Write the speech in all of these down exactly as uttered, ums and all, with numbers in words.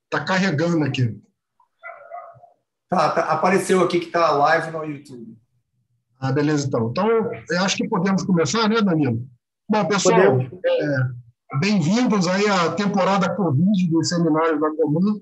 tá carregando aqui. Tá, tá, apareceu aqui que está live no YouTube. Ah, beleza, então. Então, eu acho que podemos começar, né, Danilo? Bom, pessoal, Podemos. é, bem-vindos aí à temporada Covid dos seminários da Comum.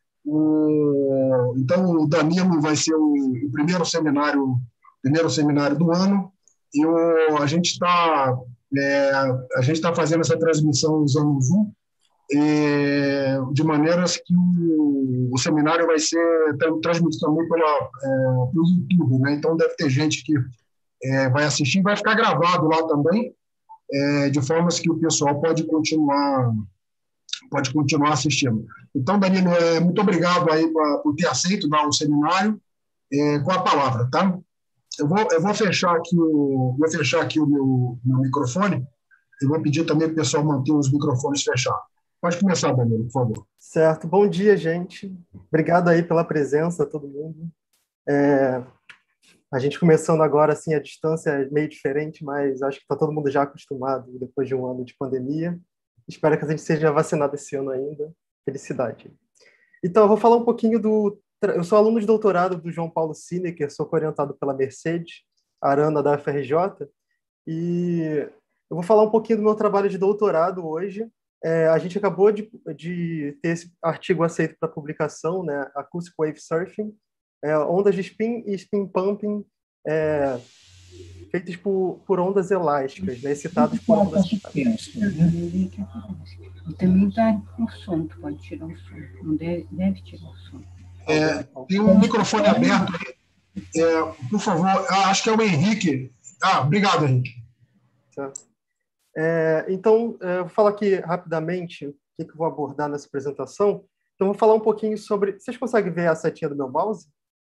O, então, o Danilo vai ser o, o primeiro seminário, primeiro seminário do ano, e o, a gente está é, a gente está fazendo essa transmissão usando o Zoom, é, de maneiras que o, o seminário vai ser transmitido também pela, é, pelo YouTube, né? Então, deve ter gente que é, vai assistir, vai ficar gravado lá também, é, de formas que o pessoal pode continuar pode continuar assistindo. Então, Danilo, é, muito obrigado aí pra, por ter aceito dar o seminário, é, com a palavra, tá? Eu vou, eu vou fechar aqui o, vou fechar aqui o meu, meu microfone e vou pedir também para o pessoal manter os microfones fechados. Pode começar, Danilo, por favor. Certo. Bom dia, gente. Obrigado aí pela presença, todo mundo. É, a gente começando agora, assim, a distância é meio diferente, mas acho que está todo mundo já acostumado depois de um ano de pandemia. Espero que a gente seja vacinado esse ano ainda. Felicidade. Então, eu vou falar um pouquinho do... Eu sou aluno de doutorado do João Paulo Sinecker, sou orientado pela Mercedes Arana, da U F R J, e eu vou falar um pouquinho do meu trabalho de doutorado hoje. É, a gente acabou de, de ter esse artigo aceito para publicação, né? Acoustic Wave Surfing, é, ondas de spin e spin pumping é, feitas por, por ondas elásticas, né? Excitadas por ondas elásticas. E também está com som, tu pode tirar o som. Não deve, deve tirar o som. É, tem um microfone aberto aí. É, por favor, acho que é o Henrique. Ah, obrigado, Henrique. Certo. É, então, eu vou falar aqui rapidamente o que, que eu vou abordar nessa apresentação. Então, vou falar um pouquinho sobre... Vocês conseguem ver a setinha do meu mouse?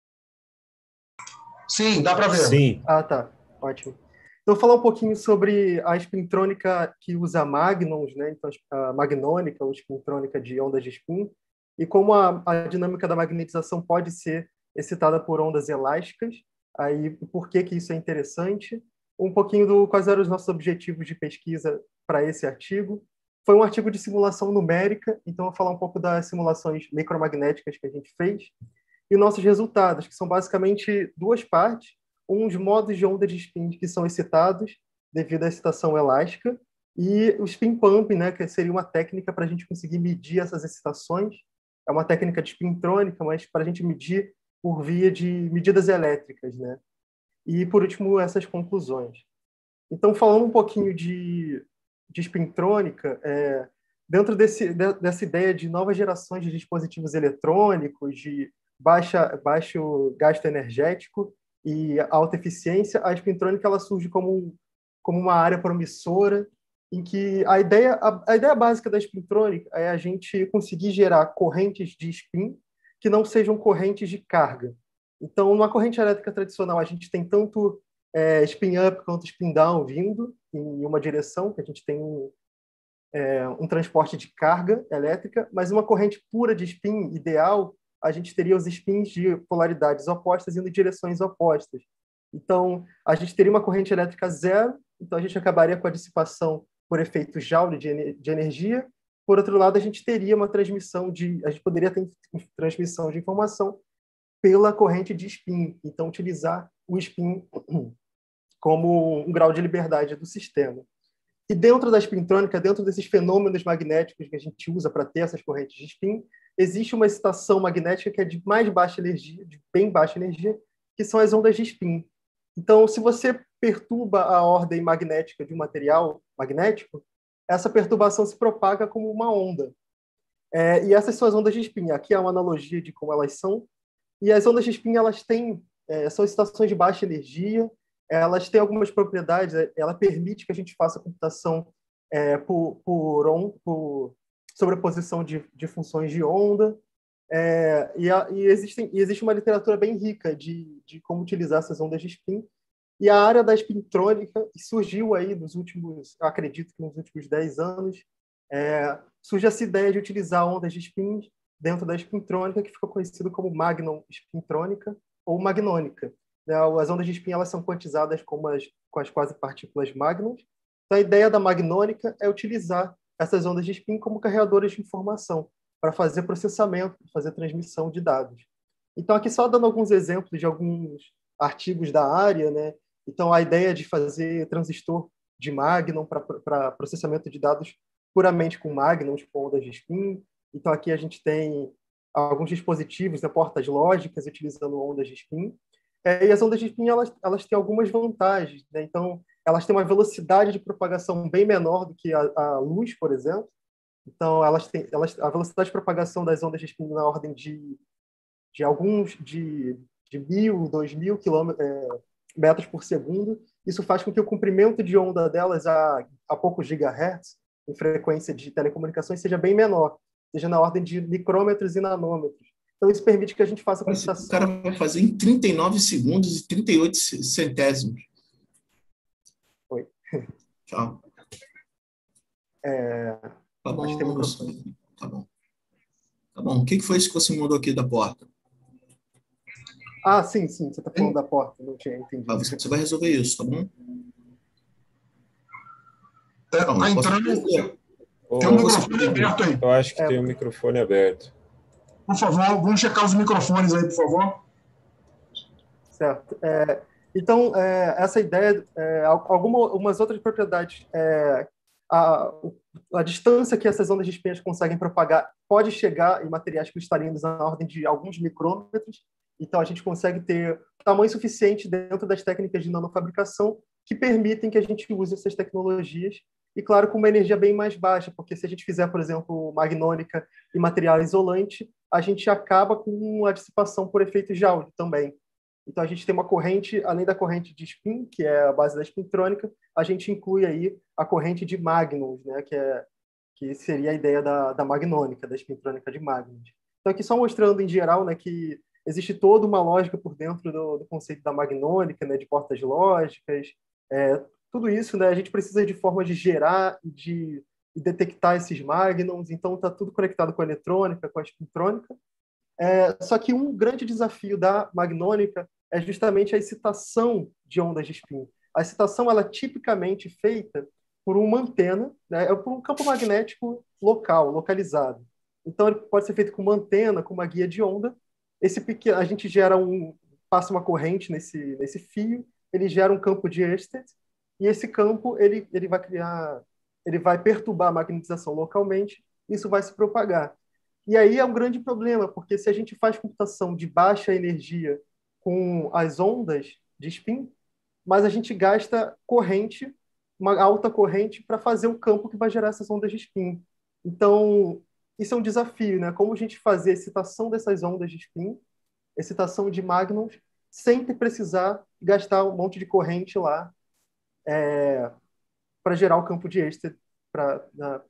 Sim, dá para ver. Sim. Ah, tá. Ótimo. Então, vou falar um pouquinho sobre a spintrônica que usa magnons, né? Então, a magnônica, ou spintrônica de ondas de spin, e como a, a dinâmica da magnetização pode ser excitada por ondas elásticas. Aí, por que, que isso é interessante? Um pouquinho do quais eram os nossos objetivos de pesquisa para esse artigo. Foi um artigo de simulação numérica, então eu vou falar um pouco das simulações micromagnéticas que a gente fez e nossos resultados, que são basicamente duas partes, uns modos de onda de spin que são excitados devido à excitação elástica e o spin pump, né, que seria uma técnica para a gente conseguir medir essas excitações. É uma técnica de spintrônica, mas para a gente medir por via de medidas elétricas, né? E, por último, essas conclusões. Então, falando um pouquinho de, de spintrônica, é, dentro desse, de, dessa ideia de novas gerações de dispositivos eletrônicos, de baixa, baixo gasto energético e alta eficiência, a spintrônica ela surge como, como uma área promissora, em que a ideia, a, a ideia básica da spintrônica é a gente conseguir gerar correntes de spin que não sejam correntes de carga. Então, numa corrente elétrica tradicional, a gente tem tanto é, spin up quanto spin down vindo em uma direção, que a gente tem um, é, um transporte de carga elétrica, mas uma corrente pura de spin ideal, a gente teria os spins de polaridades opostas indo em direções opostas. Então, a gente teria uma corrente elétrica zero, então a gente acabaria com a dissipação por efeito Joule de, de energia. Por outro lado, a gente teria uma transmissão de... A gente poderia ter transmissão de informação pela corrente de spin. Então, utilizar o spin como um grau de liberdade do sistema. E dentro da spintrônica, dentro desses fenômenos magnéticos que a gente usa para ter essas correntes de spin, existe uma excitação magnética que é de mais baixa energia, de bem baixa energia, que são as ondas de spin. Então, se você perturba a ordem magnética de um material magnético, essa perturbação se propaga como uma onda. É, e essas são as ondas de spin. Aqui é uma analogia de como elas são. E as ondas de spin, elas têm, é, são excitações de baixa energia, elas têm algumas propriedades, ela permite que a gente faça computação é, por, por, on, por sobreposição de, de funções de onda, é, e, a, e, existem, e existe uma literatura bem rica de, de como utilizar essas ondas de spin, e a área da spintrônica surgiu aí nos últimos, eu acredito que nos últimos dez anos, é, surge essa ideia de utilizar ondas de spin dentro da spintrônica, que ficou conhecido como magnon spintrônica ou magnônica. As ondas de spin elas são quantizadas com as, com as quase partículas magnons. Então, a ideia da magnônica é utilizar essas ondas de spin como carregadoras de informação. para fazer processamento, para fazer transmissão de dados. Então, aqui só dando alguns exemplos de alguns artigos da área, né? Então, a ideia de fazer transistor de Magnum para processamento de dados puramente com Magnums, com ondas de spin. Então, aqui a gente tem alguns dispositivos, né, portas lógicas utilizando ondas de spin. É, e as ondas de spin, elas, elas têm algumas vantagens, né? Então, elas têm uma velocidade de propagação bem menor do que a, a luz, por exemplo. Então, elas têm, elas, a velocidade de propagação das ondas de spin na ordem de, de alguns, de, de mil, dois mil quilômetros, é, metros por segundo. Isso faz com que o comprimento de onda delas a, a poucos gigahertz, em frequência de telecomunicações, seja bem menor, seja na ordem de micrômetros e nanômetros. Então, isso permite que a gente faça computação. O cara vai fazer em trinta e nove segundos e trinta e oito centésimos. Oi. Tchau. É... Tá bom, tem tá bom. Tá bom. O que foi isso que você mandou aqui da porta? Ah, sim, sim. Você está falando da porta. Não tinha entendido. Ah, você vai resolver isso, tá bom? É, tá entrando... Tem um microfone aberto aí. Eu acho que é, tem um microfone aberto. Por favor, vamos checar os microfones aí, por favor. Certo. É, então, é, essa ideia, é, algumas outras propriedades, é, a, a distância que essas ondas de spin conseguem propagar pode chegar em materiais cristalinos na ordem de alguns micrômetros. Então, a gente consegue ter tamanho suficiente dentro das técnicas de nanofabricação que permitem que a gente use essas tecnologias. E, claro, com uma energia bem mais baixa, porque se a gente fizer, por exemplo, magnônica e material isolante, a gente acaba com a dissipação por efeito Joule também. Então, a gente tem uma corrente, além da corrente de spin, que é a base da spintrônica, a gente inclui aí a corrente de magnons, né, que, é, que seria a ideia da, da magnônica, da spintrônica de magnons. Então, aqui só mostrando em geral, né, que existe toda uma lógica por dentro do, do conceito da magnônica, né, de portas lógicas, é, tudo isso, né, a gente precisa de forma de gerar e de e detectar esses magnons, então está tudo conectado com a eletrônica, com a spintrônica. É, só que um grande desafio da magnônica é justamente a excitação de ondas de spin. A excitação ela é tipicamente feita por uma antena, né, é por um campo magnético local, localizado. Então, ele pode ser feito com uma antena, com uma guia de onda. Esse pequeno, a gente gera um, passa uma corrente nesse, nesse fio, ele gera um campo de Ørsted, e esse campo ele, ele vai criar, ele vai perturbar a magnetização localmente, isso vai se propagar. E aí é um grande problema, porque se a gente faz computação de baixa energia com as ondas de spin, mas a gente gasta corrente, uma alta corrente, para fazer o campo que vai gerar essas ondas de spin. Então, isso é um desafio, né? Como a gente fazer excitação dessas ondas de spin, excitação de magnons, sem precisar gastar um monte de corrente lá é, para gerar o campo de Ørsted, para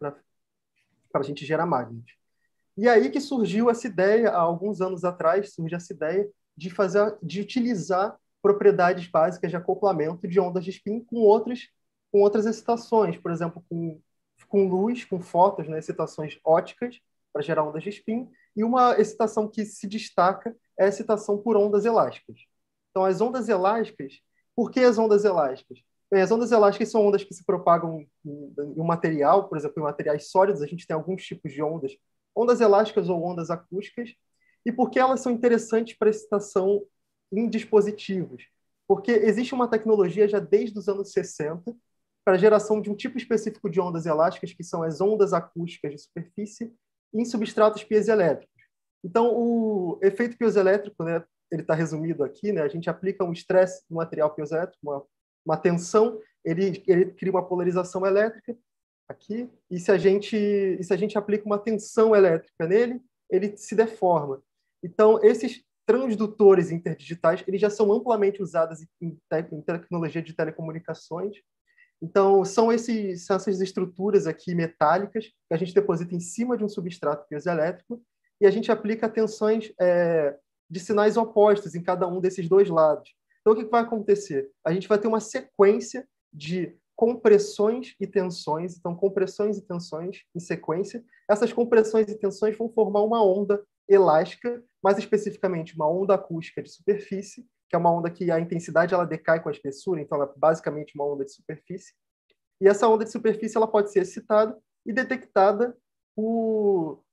a gente gerar magnons. E aí que surgiu essa ideia, há alguns anos atrás, surgiu essa ideia de fazer, de utilizar propriedades básicas de acoplamento de ondas de spin com outras, com outras excitações, por exemplo, com, com luz, com fótons, né, excitações óticas para gerar ondas de spin, e uma excitação que se destaca é a excitação por ondas elásticas. Então, as ondas elásticas, por que as ondas elásticas? Bem, as ondas elásticas são ondas que se propagam em, em um material, por exemplo, em materiais sólidos, a gente tem alguns tipos de ondas, ondas elásticas ou ondas acústicas, e por que elas são interessantes para excitação em dispositivos? Porque existe uma tecnologia já desde os anos sessenta para a geração de um tipo específico de ondas elásticas, que são as ondas acústicas de superfície em substratos piezoelétricos. Então, o efeito piezoelétrico, né, ele está resumido aqui, né, a gente aplica um estresse no material piezoelétrico, uma, uma tensão, ele, ele cria uma polarização elétrica, aqui, e se a gente e se a gente aplica uma tensão elétrica nele, ele se deforma. Então, esses transdutores interdigitais, eles já são amplamente usados em, te, em tecnologia de telecomunicações. Então, são, esses, são essas estruturas aqui metálicas que a gente deposita em cima de um substrato piezoelétrico e a gente aplica tensões é, de sinais opostos em cada um desses dois lados. Então, o que vai acontecer? A gente vai ter uma sequência de compressões e tensões, então compressões e tensões em sequência. Essas compressões e tensões vão formar uma onda elástica, mais especificamente uma onda acústica de superfície, que é uma onda que a intensidade ela decai com a espessura, então ela é basicamente uma onda de superfície. E essa onda de superfície ela pode ser excitada e detectada por,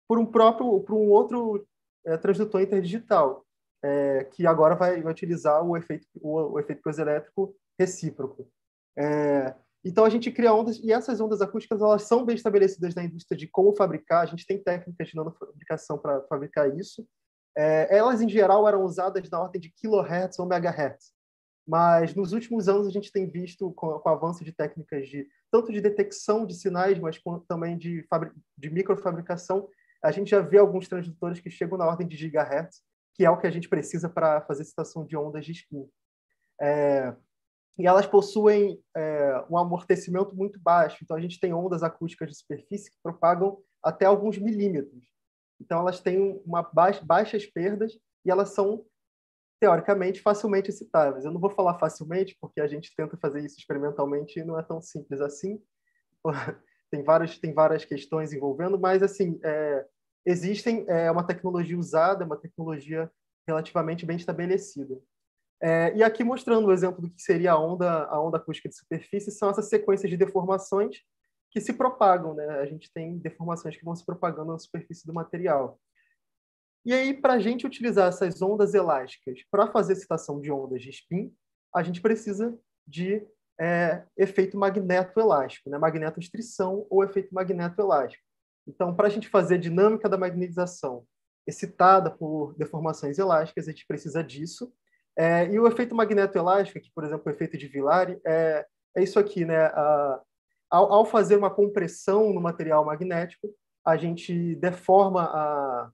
por um próprio, por um outro é, transdutor interdigital, é, que agora vai, vai utilizar o efeito, o, o efeito piezoelétrico recíproco. É, então, a gente cria ondas, e essas ondas acústicas elas são bem estabelecidas na indústria de como fabricar, a gente tem técnicas de nanofabricação para fabricar isso. É, elas, em geral, eram usadas na ordem de kilohertz ou megahertz, mas nos últimos anos a gente tem visto, com, com o avanço de técnicas de tanto de detecção de sinais, mas com, também de, de microfabricação, a gente já vê alguns transdutores que chegam na ordem de gigahertz, que é o que a gente precisa para fazer excitação de ondas de spin. É, e elas possuem é, um amortecimento muito baixo, então a gente tem ondas acústicas de superfície que propagam até alguns milímetros. Então elas têm uma baixa, baixas perdas e elas são, teoricamente, facilmente excitáveis. Eu não vou falar facilmente, porque a gente tenta fazer isso experimentalmente e não é tão simples assim. Tem várias, tem várias questões envolvendo, mas, assim, é, existem, é uma tecnologia usada, é uma tecnologia relativamente bem estabelecida. É, e aqui mostrando o exemplo do que seria a onda, a onda acústica de superfície, são essas sequências de deformações que se propagam, né? A gente tem deformações que vão se propagando na superfície do material. E aí, para a gente utilizar essas ondas elásticas para fazer excitação de ondas de spin, a gente precisa de é, efeito magnetoelástico, né? Magnetostrição ou efeito magnetoelástico. Então, para a gente fazer a dinâmica da magnetização excitada por deformações elásticas, a gente precisa disso. É, e o efeito magnetoelástico, aqui, por exemplo, o efeito de Villari, é, é isso aqui, né? A, ao, ao fazer uma compressão no material magnético, a gente deforma a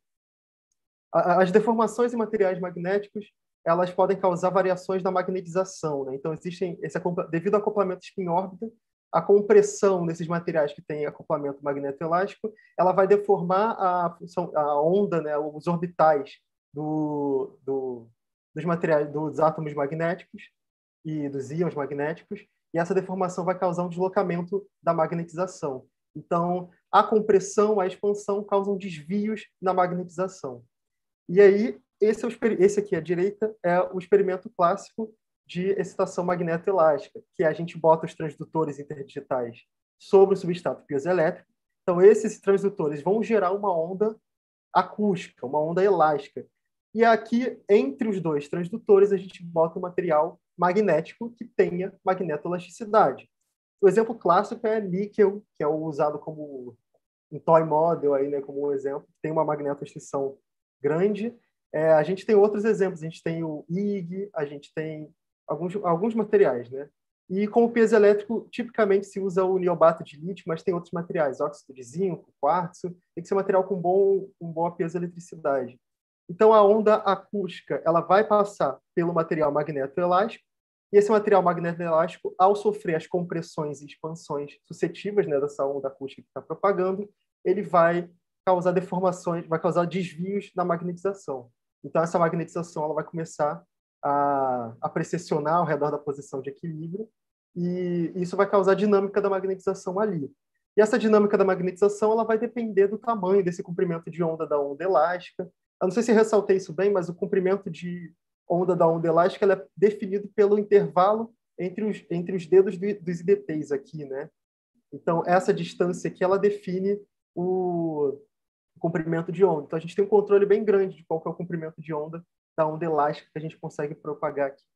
as deformações em materiais magnéticos elas podem causar variações na magnetização, né? Então existem esse devido ao acoplamento spin-órbita, a compressão nesses materiais que têm acoplamento magnetoelástico, ela vai deformar a, a onda, né? Os orbitais do, do, dos materiais, dos átomos magnéticos e dos íons magnéticos, e essa deformação vai causar um deslocamento da magnetização. Então, a compressão, a expansão causam desvios na magnetização. E aí, esse, é o, esse aqui à direita é o experimento clássico de excitação magnetoelástica, que a gente bota os transdutores interdigitais sobre o substrato piezoelétrico. Então, esses transdutores vão gerar uma onda acústica, uma onda elástica. E aqui, entre os dois transdutores, a gente bota um material magnético que tenha magnetoelasticidade. O exemplo clássico é níquel, que é o usado como um toy model, aí, né, como um exemplo, tem uma magnetoestrição grande. É, a gente tem outros exemplos, a gente tem o I G, a gente tem alguns, alguns materiais, né? E como piezoelétrico, tipicamente se usa o niobato de lítio, mas tem outros materiais, óxido de zinco, quartzo, tem que ser material com, bom, com boa piezoeletricidade. Então, a onda acústica ela vai passar pelo material magnetoelástico, e esse material magnetoelástico, ao sofrer as compressões e expansões suscetíveis, né, dessa onda acústica que está propagando, ele vai causar deformações, vai causar desvios na magnetização. Então, essa magnetização ela vai começar a, a precessionar ao redor da posição de equilíbrio, e isso vai causar a dinâmica da magnetização ali. E essa dinâmica da magnetização ela vai depender do tamanho desse comprimento de onda da onda elástica. Eu não sei se ressaltei isso bem, mas o comprimento de onda da onda elástica ela é definido pelo intervalo entre os, entre os dedos do, dos I D Ts aqui, né? Então, essa distância aqui ela define o comprimento de onda. Então, a gente tem um controle bem grande de qual que é o comprimento de onda da onda elástica que a gente consegue propagar aqui.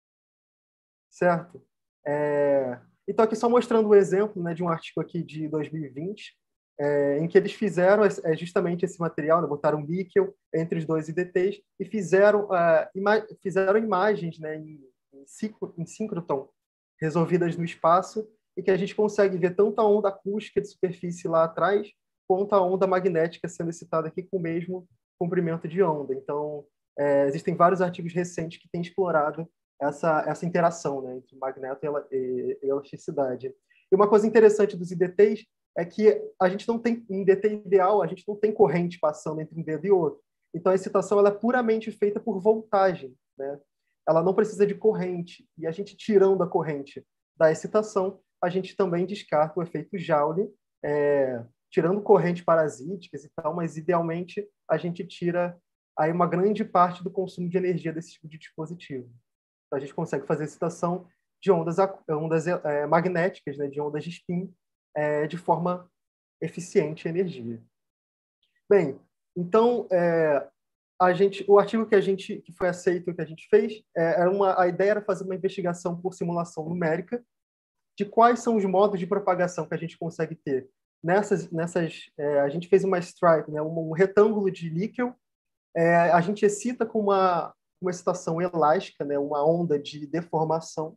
Certo? É... Então, aqui só mostrando um exemplo, né, de um artigo aqui de dois mil e vinte, é, em que eles fizeram é, justamente esse material, né, botaram níquel entre os dois I D Ts e fizeram, uh, ima fizeram imagens, né, em, em, em síncrotron resolvidas no espaço, e que a gente consegue ver tanto a onda acústica de superfície lá atrás, quanto a onda magnética sendo excitada aqui com o mesmo comprimento de onda. Então, é, existem vários artigos recentes que têm explorado essa, essa interação, né, entre magneto e elasticidade. E uma coisa interessante dos I D Ts é que a gente não tem, em I D T ideal, a gente não tem corrente passando entre um dedo e outro. Então, a excitação ela é puramente feita por voltagem, né? Ela não precisa de corrente. E a gente tirando a corrente da excitação, a gente também descarta o efeito Joule, é, tirando correntes parasíticas e tal, mas idealmente a gente tira aí uma grande parte do consumo de energia desse tipo de dispositivo. Então, a gente consegue fazer excitação de ondas, ondas é, magnéticas, né, de ondas de spin, é, de forma eficiente em energia. Bem, então, é, a gente, o artigo que a gente que foi aceito, que a gente fez, é, era uma, a ideia era fazer uma investigação por simulação numérica de quais são os modos de propagação que a gente consegue ter. Nessas, nessas é, a gente fez uma stripe, né, um, um retângulo de níquel, é, a gente excita com uma, uma excitação elástica, né, uma onda de deformação,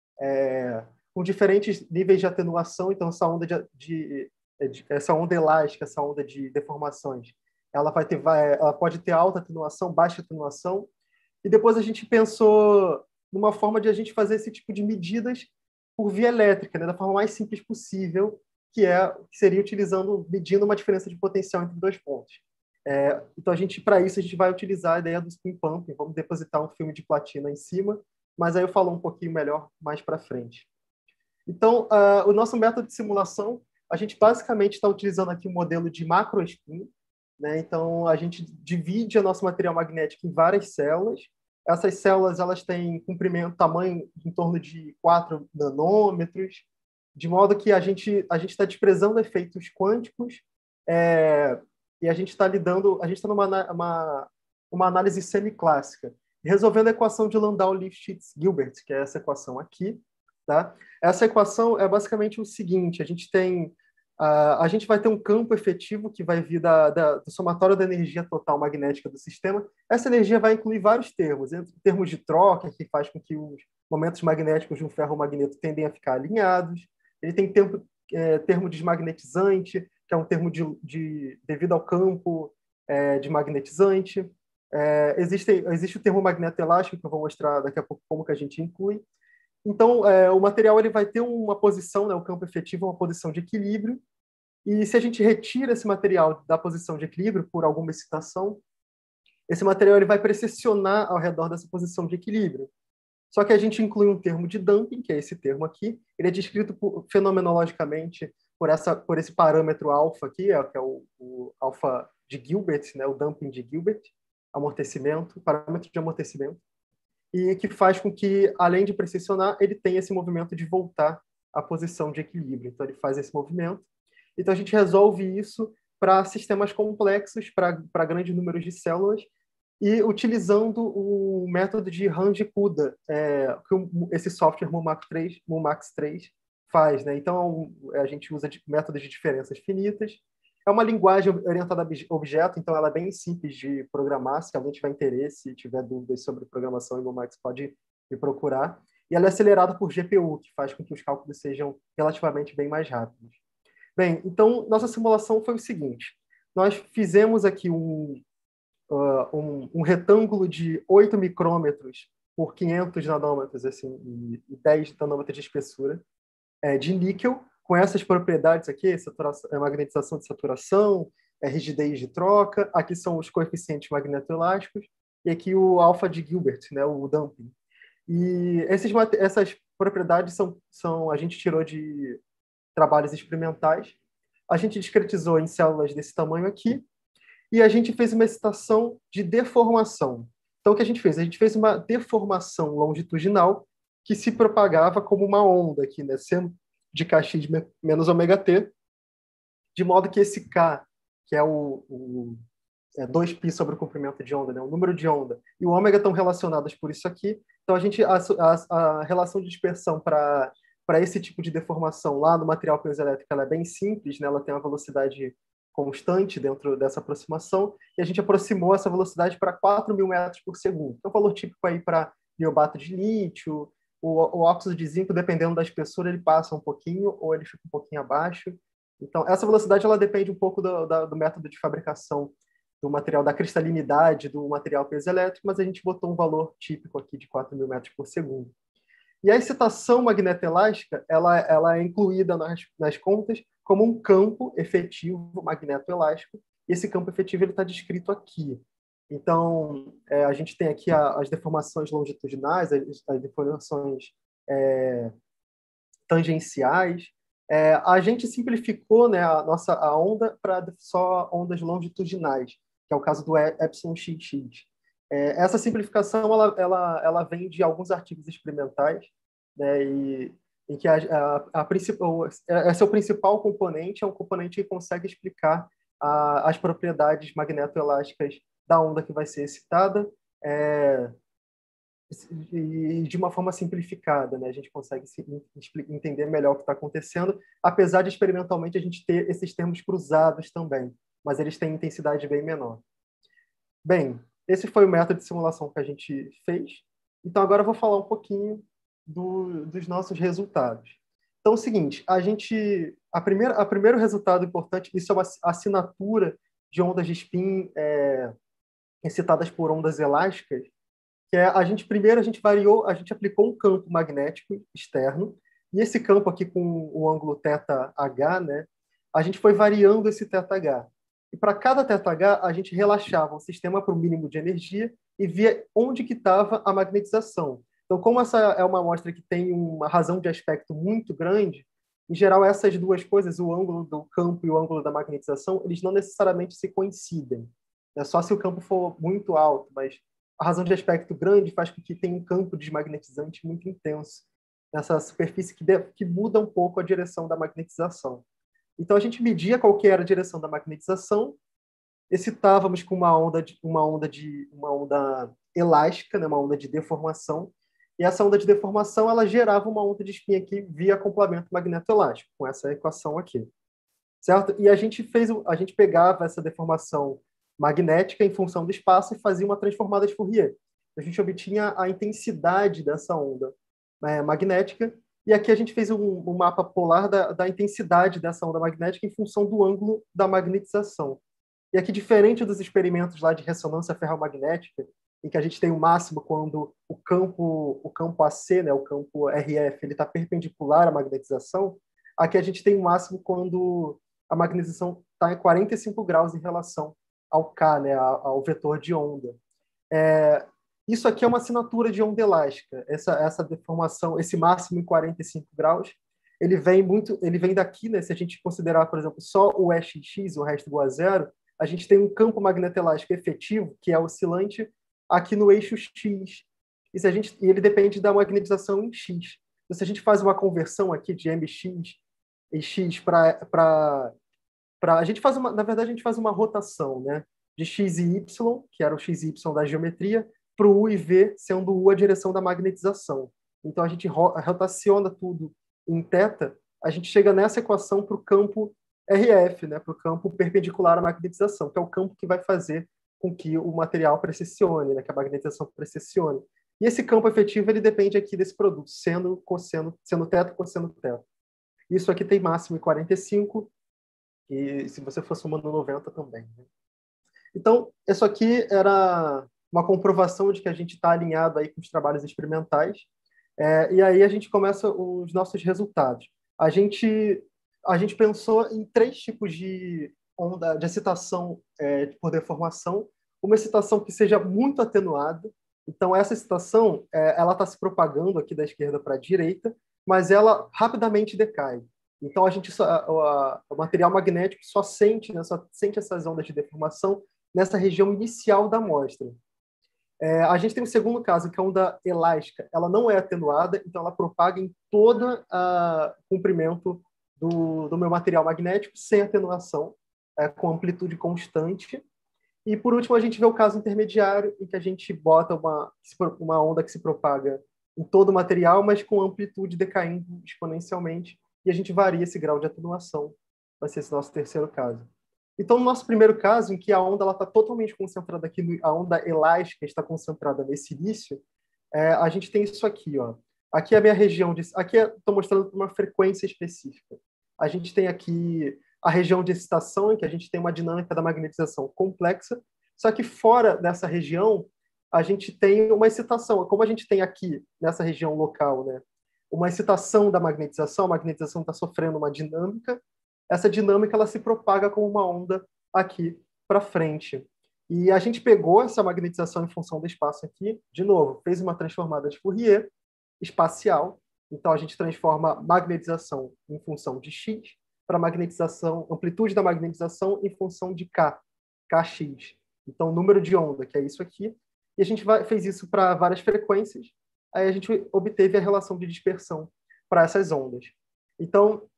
é, com diferentes níveis de atenuação. Então, essa onda, de, de, de, essa onda elástica, essa onda de deformações, ela, vai ter, vai, ela pode ter alta atenuação, baixa atenuação. E depois a gente pensou numa forma de a gente fazer esse tipo de medidas por via elétrica, né, da forma mais simples possível, que, é, que seria utilizando, medindo uma diferença de potencial entre dois pontos. É, então, a gente, para isso, a gente vai utilizar a ideia do spin pumping. Vamos depositar um filme de platina em cima, mas aí eu falo um pouquinho melhor mais para frente. Então, uh, o nosso método de simulação, a gente basicamente está utilizando aqui um modelo de macrospin, né? Então, a gente divide o nosso material magnético em várias células. Essas células, elas têm comprimento, tamanho em torno de quatro nanômetros, de modo que a gente a gente está desprezando efeitos quânticos, é, e a gente está lidando, a gente está numa uma, uma análise semiclássica, resolvendo a equação de Landau-Lifshitz-Gilbert, que é essa equação aqui, tá? Essa equação é basicamente o seguinte: a gente tem uh, a gente vai ter um campo efetivo que vai vir da, da, do somatório da energia total magnética do sistema. Essa energia vai incluir vários termos, termos de troca, que faz com que os momentos magnéticos de um ferromagneto tendem a ficar alinhados. Ele tem tempo, é, termo desmagnetizante, que é um termo de, de, devido ao campo é, de magnetizante. É, existe, existe o termo magneto elástico, que eu vou mostrar daqui a pouco como que a gente inclui. Então, é, o material ele vai ter uma posição, né, o campo efetivo é uma posição de equilíbrio, e se a gente retira esse material da posição de equilíbrio por alguma excitação, esse material ele vai precessionar ao redor dessa posição de equilíbrio. Só que a gente inclui um termo de damping, que é esse termo aqui. Ele é descrito por, fenomenologicamente por, essa, por esse parâmetro alfa aqui, é, que é o, o alfa de Gilbert, né, o damping de Gilbert, amortecimento, parâmetro de amortecimento, e que faz com que, além de precessionar, ele tenha esse movimento de voltar à posição de equilíbrio. Então, ele faz esse movimento. Então, a gente resolve isso para sistemas complexos, para grandes números de células, e utilizando o método de Range-Kuda, é, que esse software Mumax três, Mumax três faz, né? Então, a gente usa métodos de diferenças finitas. É uma linguagem orientada a objeto, então ela é bem simples de programar. Se alguém tiver interesse e tiver dúvidas sobre programação em Mumax, pode me procurar. E ela é acelerada por G P U, que faz com que os cálculos sejam relativamente bem mais rápidos. Bem, então, nossa simulação foi o seguinte. Nós fizemos aqui um, Uh, um, um retângulo de oito micrômetros por quinhentos nanômetros, assim, e dez nanômetros de espessura, é, de níquel, com essas propriedades aqui, saturação, é, magnetização de saturação, é, rigidez de troca. Aqui são os coeficientes magnetoelásticos, e aqui o alfa de Gilbert, né, o damping. E esses, essas propriedades são, são, a gente tirou de trabalhos experimentais. A gente discretizou em células desse tamanho aqui, e a gente fez uma excitação de deformação. Então, o que a gente fez? A gente fez uma deformação longitudinal que se propagava como uma onda aqui, né? Sendo de Kx menos ômega t, de modo que esse K, que é o, o é dois π sobre o comprimento de onda, né? O número de onda, e o ômega estão relacionados por isso aqui. Então, a, gente, a, a, a relação de dispersão para para esse tipo de deformação lá no material piezoelétrico ela é bem simples, né? Ela tem uma velocidade constante dentro dessa aproximação, e a gente aproximou essa velocidade para quatro mil metros por segundo. Então, o valor típico aí para niobato de lítio, o, o óxido de zinco, dependendo da espessura, ele passa um pouquinho ou ele fica um pouquinho abaixo. Então, essa velocidade ela depende um pouco do, da, do método de fabricação do material, da cristalinidade do material piezoelétrico, mas a gente botou um valor típico aqui de quatro mil metros por segundo. E a excitação magnetoelástica ela, ela é incluída nas, nas contas como um campo efetivo magnetoelástico. E esse campo efetivo está descrito aqui. Então, é, a gente tem aqui a, as deformações longitudinais, as, as deformações é, tangenciais. É, a gente simplificou, né, a nossa a onda para só ondas longitudinais, que é o caso do epsilon X X. É, essa simplificação ela, ela, ela vem de alguns artigos experimentais, né, e, em que a, a, a principal, esse é o principal componente, é um componente que consegue explicar a, as propriedades magnetoelásticas da onda que vai ser excitada, é, e de uma forma simplificada, né? A gente consegue se, entender melhor o que está acontecendo, apesar de experimentalmente a gente ter esses termos cruzados também, mas eles têm intensidade bem menor. Bem, esse foi o método de simulação que a gente fez. Então, agora eu vou falar um pouquinho do, dos nossos resultados. Então, é o seguinte, a gente, a primeira, a primeiro resultado importante, isso é uma assinatura de ondas de spin é, excitadas por ondas elásticas, que é, a gente, primeiro, a gente variou, a gente aplicou um campo magnético externo, e esse campo aqui com o ângulo θH, né, a gente foi variando esse θH. E para cada θH, a gente relaxava o sistema para o mínimo de energia e via onde que estava a magnetização. Então, como essa é uma amostra que tem uma razão de aspecto muito grande, em geral, essas duas coisas, o ângulo do campo e o ângulo da magnetização, eles não necessariamente se coincidem. É só se o campo for muito alto, mas a razão de aspecto grande faz com que tenha um campo desmagnetizante muito intenso nessa superfície que, de, que muda um pouco a direção da magnetização. Então, a gente media qual que era a direção da magnetização, excitávamos com uma onda, de, uma onda, de, uma onda elástica, né, uma onda de deformação, e essa onda de deformação ela gerava uma onda de spin aqui via acoplamento magnetoelástico, com essa equação aqui. Certo? E a gente, fez, a gente pegava essa deformação magnética em função do espaço e fazia uma transformada de Fourier. A gente obtinha a intensidade dessa onda é, magnética, e aqui a gente fez um, um mapa polar da, da intensidade dessa onda magnética em função do ângulo da magnetização. E aqui, diferente dos experimentos lá de ressonância ferromagnética, em que a gente tem o máximo quando o campo, o campo A C, né, o campo R F, ele está perpendicular à magnetização, aqui a gente tem o máximo quando a magnetização está em quarenta e cinco graus em relação ao K, né, ao vetor de onda. É, isso aqui é uma assinatura de onda elástica. Essa, essa deformação, esse máximo em quarenta e cinco graus, ele vem muito, ele vem daqui, né? Se a gente considerar, por exemplo, só o E X X, o resto igual a zero, a gente tem um campo magnetelástico efetivo, que é oscilante, aqui no eixo X. E, se a gente, e ele depende da magnetização em X. Então, se a gente faz uma conversão aqui de M X e X para... A gente faz uma, na verdade, a gente faz uma rotação, né? De X e Y, que era o X e Y da geometria, para o U e V, sendo o U a direção da magnetização. Então, a gente rotaciona tudo em θ, a gente chega nessa equação para o campo R F, né? Para o campo perpendicular à magnetização, que é o campo que vai fazer com que o material precessione, né? Que a magnetização precessione. E esse campo efetivo ele depende aqui desse produto, seno, cosseno, seno θ, cosseno θ. Isso aqui tem máximo em quarenta e cinco, e se você for somando noventa também. Né? Então, isso aqui era uma comprovação de que a gente está alinhado aí com os trabalhos experimentais, é, e aí a gente começa os nossos resultados. A gente, a gente pensou em três tipos de onda de excitação é, por deformação. Uma excitação que seja muito atenuada. Então, essa excitação é, ela está se propagando aqui da esquerda para a direita, mas ela rapidamente decai. Então, a gente só, a, a, o material magnético só sente, né, só sente essas ondas de deformação nessa região inicial da amostra. É, a gente tem um segundo caso, que é a onda elástica. Ela não é atenuada, então ela propaga em todo o comprimento do, do meu material magnético, sem atenuação, é, com amplitude constante. E, por último, a gente vê o caso intermediário, em que a gente bota uma, uma onda que se propaga em todo o material, mas com amplitude decaindo exponencialmente, e a gente varia esse grau de atenuação. Vai ser esse nosso terceiro caso. Então, no nosso primeiro caso, em que a onda está totalmente concentrada aqui, a onda elástica está concentrada nesse início, é, a gente tem isso aqui. Ó. Aqui é a minha região, de, aqui estou mostrando uma frequência específica. A gente tem aqui a região de excitação, em que a gente tem uma dinâmica da magnetização complexa, só que fora dessa região, a gente tem uma excitação. Como a gente tem aqui, nessa região local, né, uma excitação da magnetização, a magnetização está sofrendo uma dinâmica, essa dinâmica ela se propaga como uma onda aqui para frente. E a gente pegou essa magnetização em função do espaço aqui, de novo, fez uma transformada de Fourier espacial. Então, a gente transforma magnetização em função de X para magnetização, amplitude da magnetização em função de K, K X. Então, número de onda, que é isso aqui. E a gente vai, fez isso para várias frequências. Aí a gente obteve a relação de dispersão para essas ondas. Então,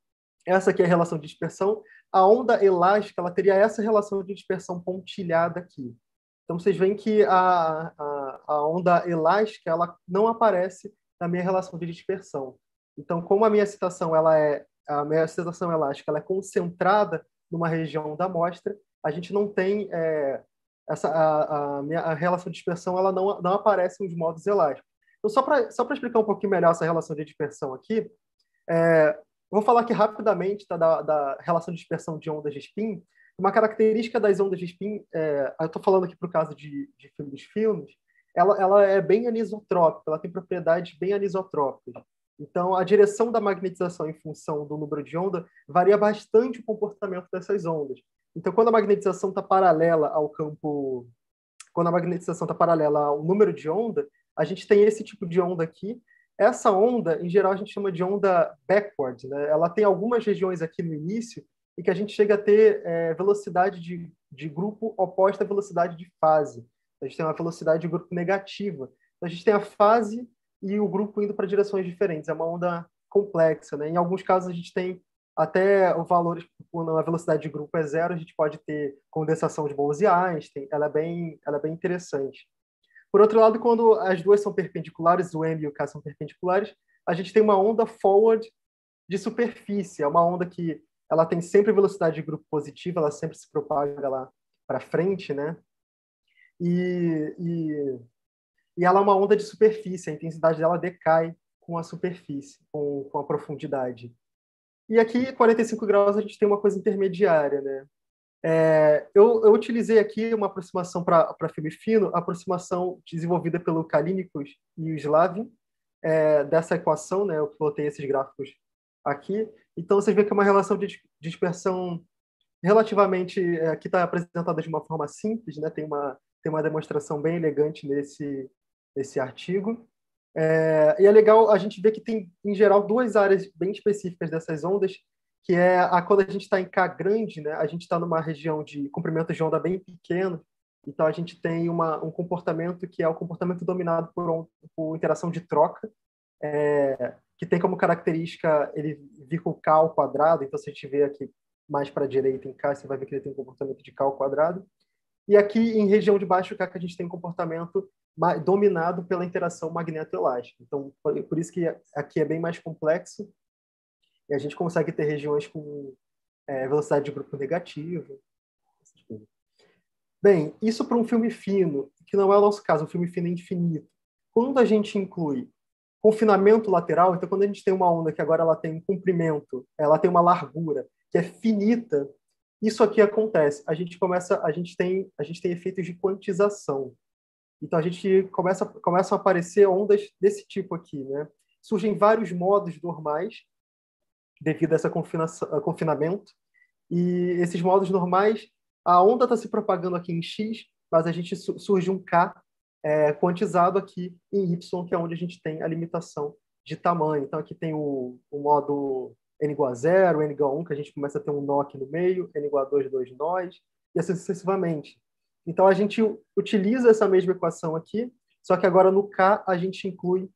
essa aqui é a relação de dispersão. A onda elástica ela teria essa relação de dispersão pontilhada aqui. Então, vocês veem que a, a, a onda elástica ela não aparece na minha relação de dispersão. Então, como a minha excitação, ela é, a minha excitação elástica ela é concentrada numa região da amostra, a gente não tem... É, essa, a, a, minha, a relação de dispersão ela não, não aparece nos modos elásticos. Então, só para só para explicar um pouquinho melhor essa relação de dispersão aqui, é, vou falar aqui rapidamente tá, da, da relação de dispersão de ondas de spin. Uma característica das ondas de spin, é, eu estou falando aqui para o caso de, de filme dos filmes, ela, ela é bem anisotrópica, ela tem propriedades bem anisotrópicas. Então, a direção da magnetização em função do número de onda varia bastante o comportamento dessas ondas. Então, quando a magnetização está paralela ao campo, quando a magnetização está paralela ao número de onda, a gente tem esse tipo de onda aqui. Essa onda, em geral, a gente chama de onda backward, né? Ela tem algumas regiões aqui no início e que a gente chega a ter é, velocidade de, de grupo oposta à velocidade de fase. A gente tem uma velocidade de grupo negativa. Então, a gente tem a fase e o grupo indo para direções diferentes. É uma onda complexa, né? Em alguns casos, a gente tem até o valor, quando a velocidade de grupo é zero, a gente pode ter condensação de Bose-Einstein. Ela é bem, ela é bem interessante. Por outro lado, quando as duas são perpendiculares, o M e o K são perpendiculares, a gente tem uma onda forward de superfície. É uma onda que ela tem sempre velocidade de grupo positiva, ela sempre se propaga lá para frente, né? E, e, e ela é uma onda de superfície, a intensidade dela decai com a superfície, com, com a profundidade. E aqui, quarenta e cinco graus, a gente tem uma coisa intermediária, né? É, eu, eu utilizei aqui uma aproximação para filme fino, a aproximação desenvolvida pelo Kalinickos e o Slavin, é, dessa equação, né? Eu plotei esses gráficos aqui. Então, vocês veem que é uma relação de dispersão relativamente... É, aqui está apresentada de uma forma simples, né? Tem uma, tem uma demonstração bem elegante nesse, nesse artigo. É, e é legal a gente ver que tem, em geral, duas áreas bem específicas dessas ondas, que é a, quando a gente está em K grande, né, a gente está numa região de comprimento de onda bem pequeno, então a gente tem uma, um comportamento que é o comportamento dominado por, on, por interação de troca, é, que tem como característica ele vir com K ao quadrado, então se a gente vê aqui mais para a direita em K, você vai ver que ele tem um comportamento de K ao quadrado, e aqui em região de baixo K que a gente tem um comportamento dominado pela interação magnetoelástica. Então, por isso que aqui é bem mais complexo e a gente consegue ter regiões com é, velocidade de grupo negativo. Bem, isso para um filme fino, que não é o nosso caso, um filme fino é infinito. Quando a gente inclui confinamento lateral, então quando a gente tem uma onda que agora ela tem um comprimento, ela tem uma largura que é finita, isso aqui acontece. A gente começa, a gente tem, a gente tem efeitos de quantização. Então, a gente começa, começam a aparecer ondas desse tipo aqui, né? Surgem vários modos normais devido a esse confinamento. E esses modos normais, a onda está se propagando aqui em X, mas a gente surge um K é, quantizado aqui em Y, que é onde a gente tem a limitação de tamanho. Então, aqui tem o, o modo N igual a zero, N igual a um, que a gente começa a ter um nó aqui no meio, N igual a dois, dois nós, e assim sucessivamente. Então, a gente utiliza essa mesma equação aqui, só que agora no K a gente inclui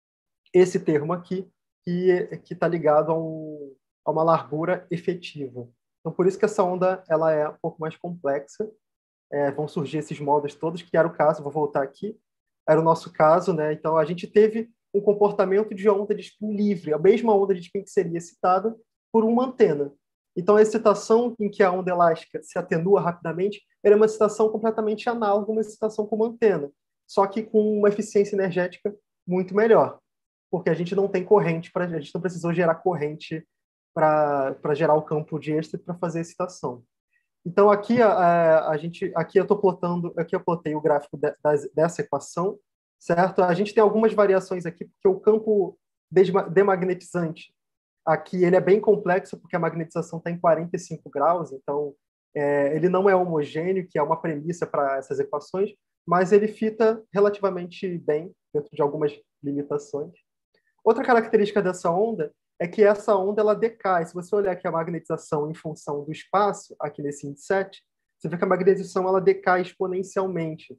esse termo aqui, que está ligado a, um, a uma largura efetiva. Então, por isso que essa onda ela é um pouco mais complexa. É, vão surgir esses modos todos, que era o caso, vou voltar aqui, era o nosso caso, né? Então, a gente teve um comportamento de onda de spin livre, a mesma onda de spin que seria excitada por uma antena. Então, a excitação em que a onda elástica se atenua rapidamente era uma excitação completamente análoga a uma excitação com uma antena, só que com uma eficiência energética muito melhor, porque a gente não tem corrente, pra, a gente não precisou gerar corrente para gerar o campo de êxtase para fazer a excitação. Então, aqui, a, a gente, aqui eu estou plotando, aqui eu plotei o gráfico de, das, dessa equação, certo? A gente tem algumas variações aqui, porque o campo demagnetizante aqui ele é bem complexo, porque a magnetização está em quarenta e cinco graus, então é, ele não é homogêneo, que é uma premissa para essas equações, mas ele fita relativamente bem, dentro de algumas limitações. Outra característica dessa onda é que essa onda ela decai. Se você olhar aqui a magnetização em função do espaço, aqui nesse índice sete, você vê que a magnetização ela decai exponencialmente.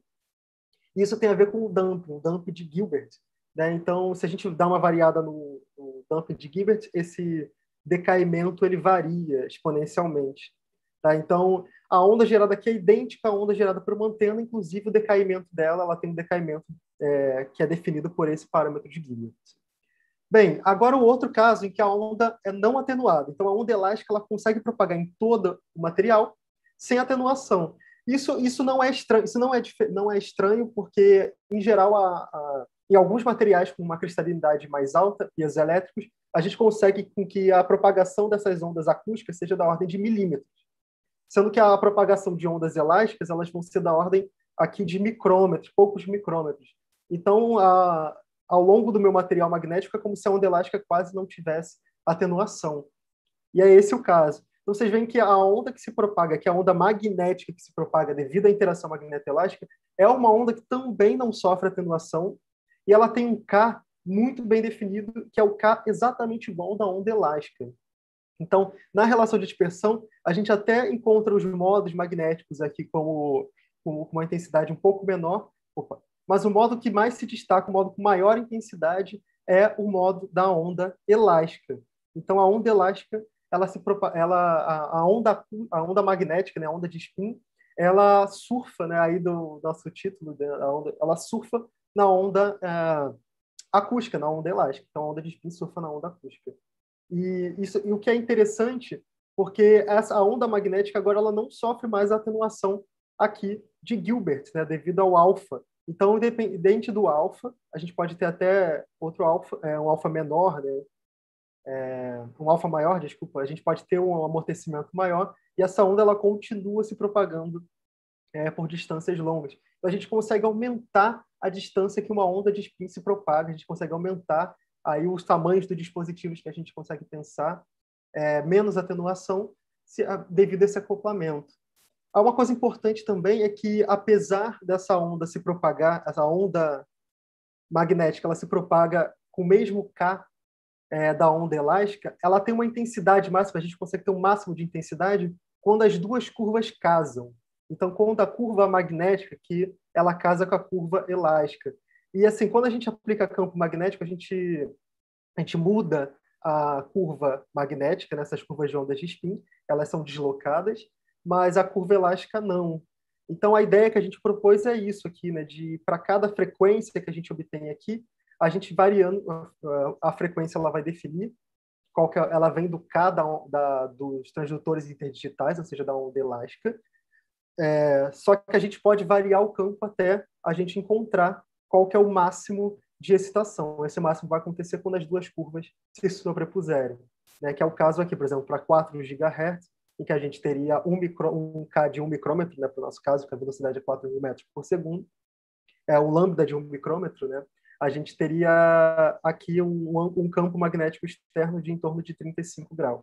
Isso tem a ver com o damping, o damping de Gilbert. Né? Então, se a gente dá uma variada no, no damping de Gilbert, esse decaimento ele varia exponencialmente. Tá? Então, a onda gerada aqui é idêntica à onda gerada por uma antena, inclusive o decaimento dela, ela tem um decaimento é, que é definido por esse parâmetro de Gilbert. Bem, agora o outro caso em que a onda é não atenuada. Então, a onda elástica ela consegue propagar em todo o material sem atenuação. Isso, isso não é estranho, isso não é, não é estranho porque, em geral, a, a, em alguns materiais com uma cristalinidade mais alta, piezoelétricos, a gente consegue com que a propagação dessas ondas acústicas seja da ordem de milímetros, sendo que a propagação de ondas elásticas elas vão ser da ordem aqui de micrômetros, poucos micrômetros. Então, a, ao longo do meu material magnético, é como se a onda elástica quase não tivesse atenuação. E é esse o caso. Então, vocês veem que a onda que se propaga, que é a onda magnética que se propaga devido à interação magneto-elástica, é uma onda que também não sofre atenuação, e ela tem um K muito bem definido, que é o K exatamente igual ao da onda elástica. Então, na relação de dispersão, a gente até encontra os modos magnéticos aqui como, como com uma intensidade um pouco menor, opa, mas o modo que mais se destaca, o modo com maior intensidade, é o modo da onda elástica. Então, a onda elástica, ela se ela, a, a, onda, a onda magnética, né, a onda de spin, ela surfa, né, aí do nosso título, da onda, ela surfa na onda é, acústica, na onda elástica. Então, a onda de spin surfa na onda acústica. E, isso, e o que é interessante, porque essa a onda magnética agora ela não sofre mais a atenuação aqui de Gilbert, né, devido ao alfa. Então, independente do alfa, a gente pode ter até outro alfa, é, um alfa menor, né, é, um alfa maior, desculpa, a gente pode ter um amortecimento maior e essa onda ela continua se propagando é, por distâncias longas. Então, a gente consegue aumentar a distância que uma onda de spin se propaga, a gente consegue aumentar aí os tamanhos dos dispositivos que a gente consegue pensar, é, menos atenuação se, a, devido a esse acoplamento. Há uma coisa importante também é que, apesar dessa onda se propagar, essa onda magnética, ela se propaga com o mesmo K é, da onda elástica, ela tem uma intensidade máxima, a gente consegue ter um máximo de intensidade quando as duas curvas casam. Então, quando a curva magnética, que ela casa com a curva elástica. E, assim, quando a gente aplica campo magnético, a gente, a gente muda a curva magnética, nessas curvas de ondas de spin, elas são deslocadas, mas a curva elástica não. Então, a ideia que a gente propôs é isso aqui, né, de para cada frequência que a gente obtém aqui, a gente variando, a frequência ela vai definir, qual que é, ela vem do K da, da, dos transdutores interdigitais, ou seja, da onda elástica, é, só que a gente pode variar o campo até a gente encontrar qual que é o máximo de excitação. Esse máximo vai acontecer quando as duas curvas se sobrepuserem, né, que é o caso aqui, por exemplo, para quatro gigahertz, em que a gente teria um, micro, um K de um micrômetro, né, para o nosso caso, que a velocidade é quatro mil metros por segundo, é o lambda de um micrômetro, né, a gente teria aqui um, um campo magnético externo de em torno de trinta e cinco graus.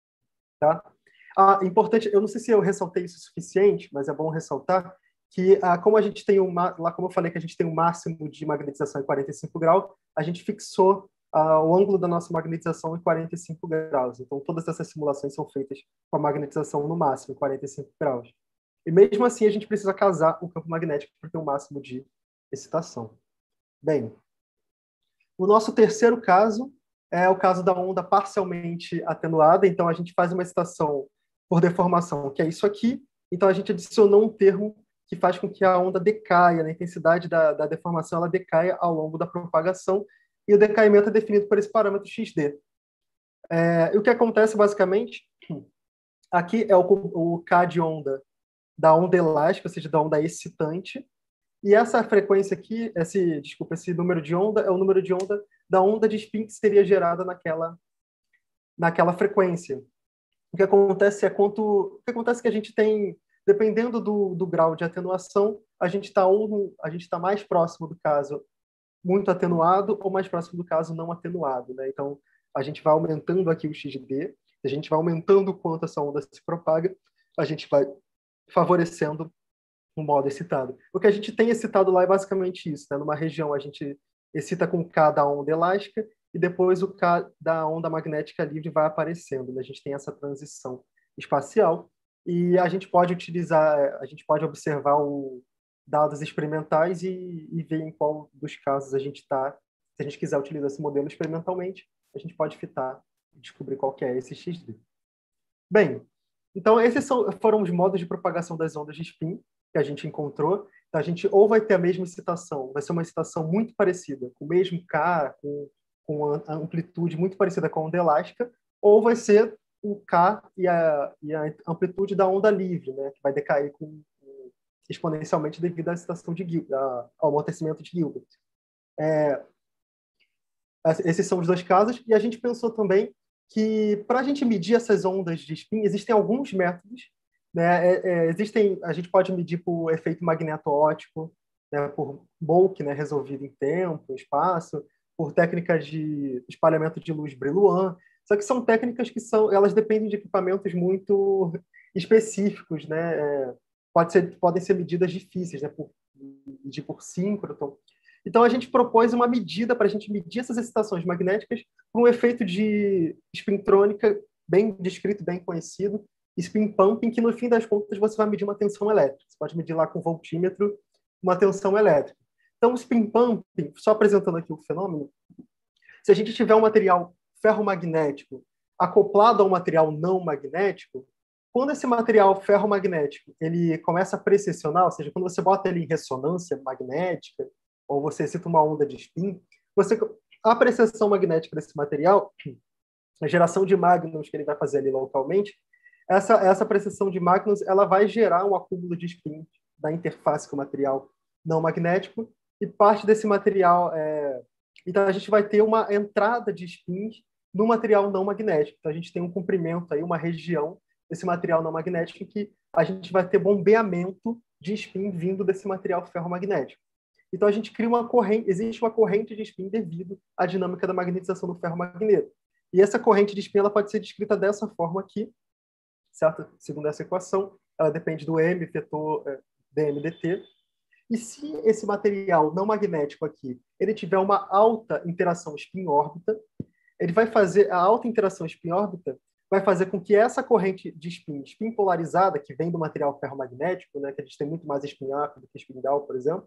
Tá? Ah, importante, eu não sei se eu ressaltei isso o suficiente, mas é bom ressaltar que, ah, como a gente tem uma, lá como eu falei que a gente tem um máximo de magnetização em quarenta e cinco graus, a gente fixou ah, o ângulo da nossa magnetização em quarenta e cinco graus. Então, todas essas simulações são feitas com a magnetização no máximo, em quarenta e cinco graus. E mesmo assim, a gente precisa casar o campo magnético para ter um máximo de excitação. Bem, o nosso terceiro caso é o caso da onda parcialmente atenuada. Então, a gente faz uma excitação por deformação, que é isso aqui. Então, a gente adicionou um termo que faz com que a onda decaia, a intensidade da, da deformação ela decaia ao longo da propagação, e o decaimento é definido por esse parâmetro X D. É, e o que acontece, basicamente, aqui é o, o K de onda da onda elástica, ou seja, da onda excitante, e essa frequência aqui, esse, desculpa, esse número de onda é o número de onda da onda de spin que seria gerada naquela, naquela frequência. O que acontece é quanto, o que acontece é que a gente tem, dependendo do, do grau de atenuação, a gente está um, a gente está mais próximo do caso muito atenuado ou mais próximo do caso não atenuado, né? Então, a gente vai aumentando aqui o X D, a gente vai aumentando o quanto essa onda se propaga, a gente vai favorecendo o modo excitado. O que a gente tem excitado lá é basicamente isso, né? Numa região a gente excita com o K da onda elástica e depois o K da onda magnética livre vai aparecendo, né? A gente tem essa transição espacial e a gente pode utilizar, a gente pode observar o dados experimentais e, e ver em qual dos casos a gente está. Se a gente quiser utilizar esse modelo experimentalmente, a gente pode fitar descobrir qual que é esse X-drift. Bem, então esses são, foram os modos de propagação das ondas de spin que a gente encontrou. Então, a gente ou vai ter a mesma excitação, vai ser uma excitação muito parecida, com o mesmo K, com, com a amplitude muito parecida com a onda elástica, ou vai ser o K e a, e a amplitude da onda livre, né, que vai decair com, exponencialmente devido à excitação de Gil, a, ao amortecimento de Gilbert. É, esses são os dois casos, e a gente pensou também que, para a gente medir essas ondas de spin, existem alguns métodos, né? É, é, existem, a gente pode medir por efeito magneto-óptico, né? Por Bolk, né? Resolvido em tempo, espaço, por técnicas de espalhamento de luz Brillouin, só que são técnicas que são, elas dependem de equipamentos muito específicos, né? É, pode ser, podem ser medidas difíceis, né? Por, medir por síncroton. Então, a gente propôs uma medida para a gente medir essas excitações magnéticas por um efeito de spintrônica bem descrito, bem conhecido, spin pumping, que no fim das contas você vai medir uma tensão elétrica. Você pode medir lá com voltímetro uma tensão elétrica. Então, o spin pumping, só apresentando aqui o fenômeno, se a gente tiver um material ferromagnético acoplado a um material não magnético, quando esse material ferromagnético ele começa a precessionar, ou seja, quando você bota ele em ressonância magnética, ou você excita uma onda de spin, você, a precessão magnética desse material, a geração de mágnons que ele vai fazer ali localmente, essa, essa precessão de mágnons ela vai gerar um acúmulo de spin da interface com o material não magnético, e parte desse material... É... Então, a gente vai ter uma entrada de spins no material não magnético. Então, a gente tem um comprimento, aí, uma região desse material não magnético em que a gente vai ter bombeamento de spin vindo desse material ferromagnético. Então, a gente cria uma corrente, existe uma corrente de spin devido à dinâmica da magnetização do ferromagneto. E essa corrente de spin ela pode ser descrita dessa forma aqui, certo? Segundo essa equação, ela depende do M vetor é, dm dt. E se esse material não magnético aqui, ele tiver uma alta interação spin-órbita, ele vai fazer, a alta interação spin-órbita vai fazer com que essa corrente de spin, spin polarizada, que vem do material ferromagnético, né, que a gente tem muito mais spin-up do que spin-down, por exemplo,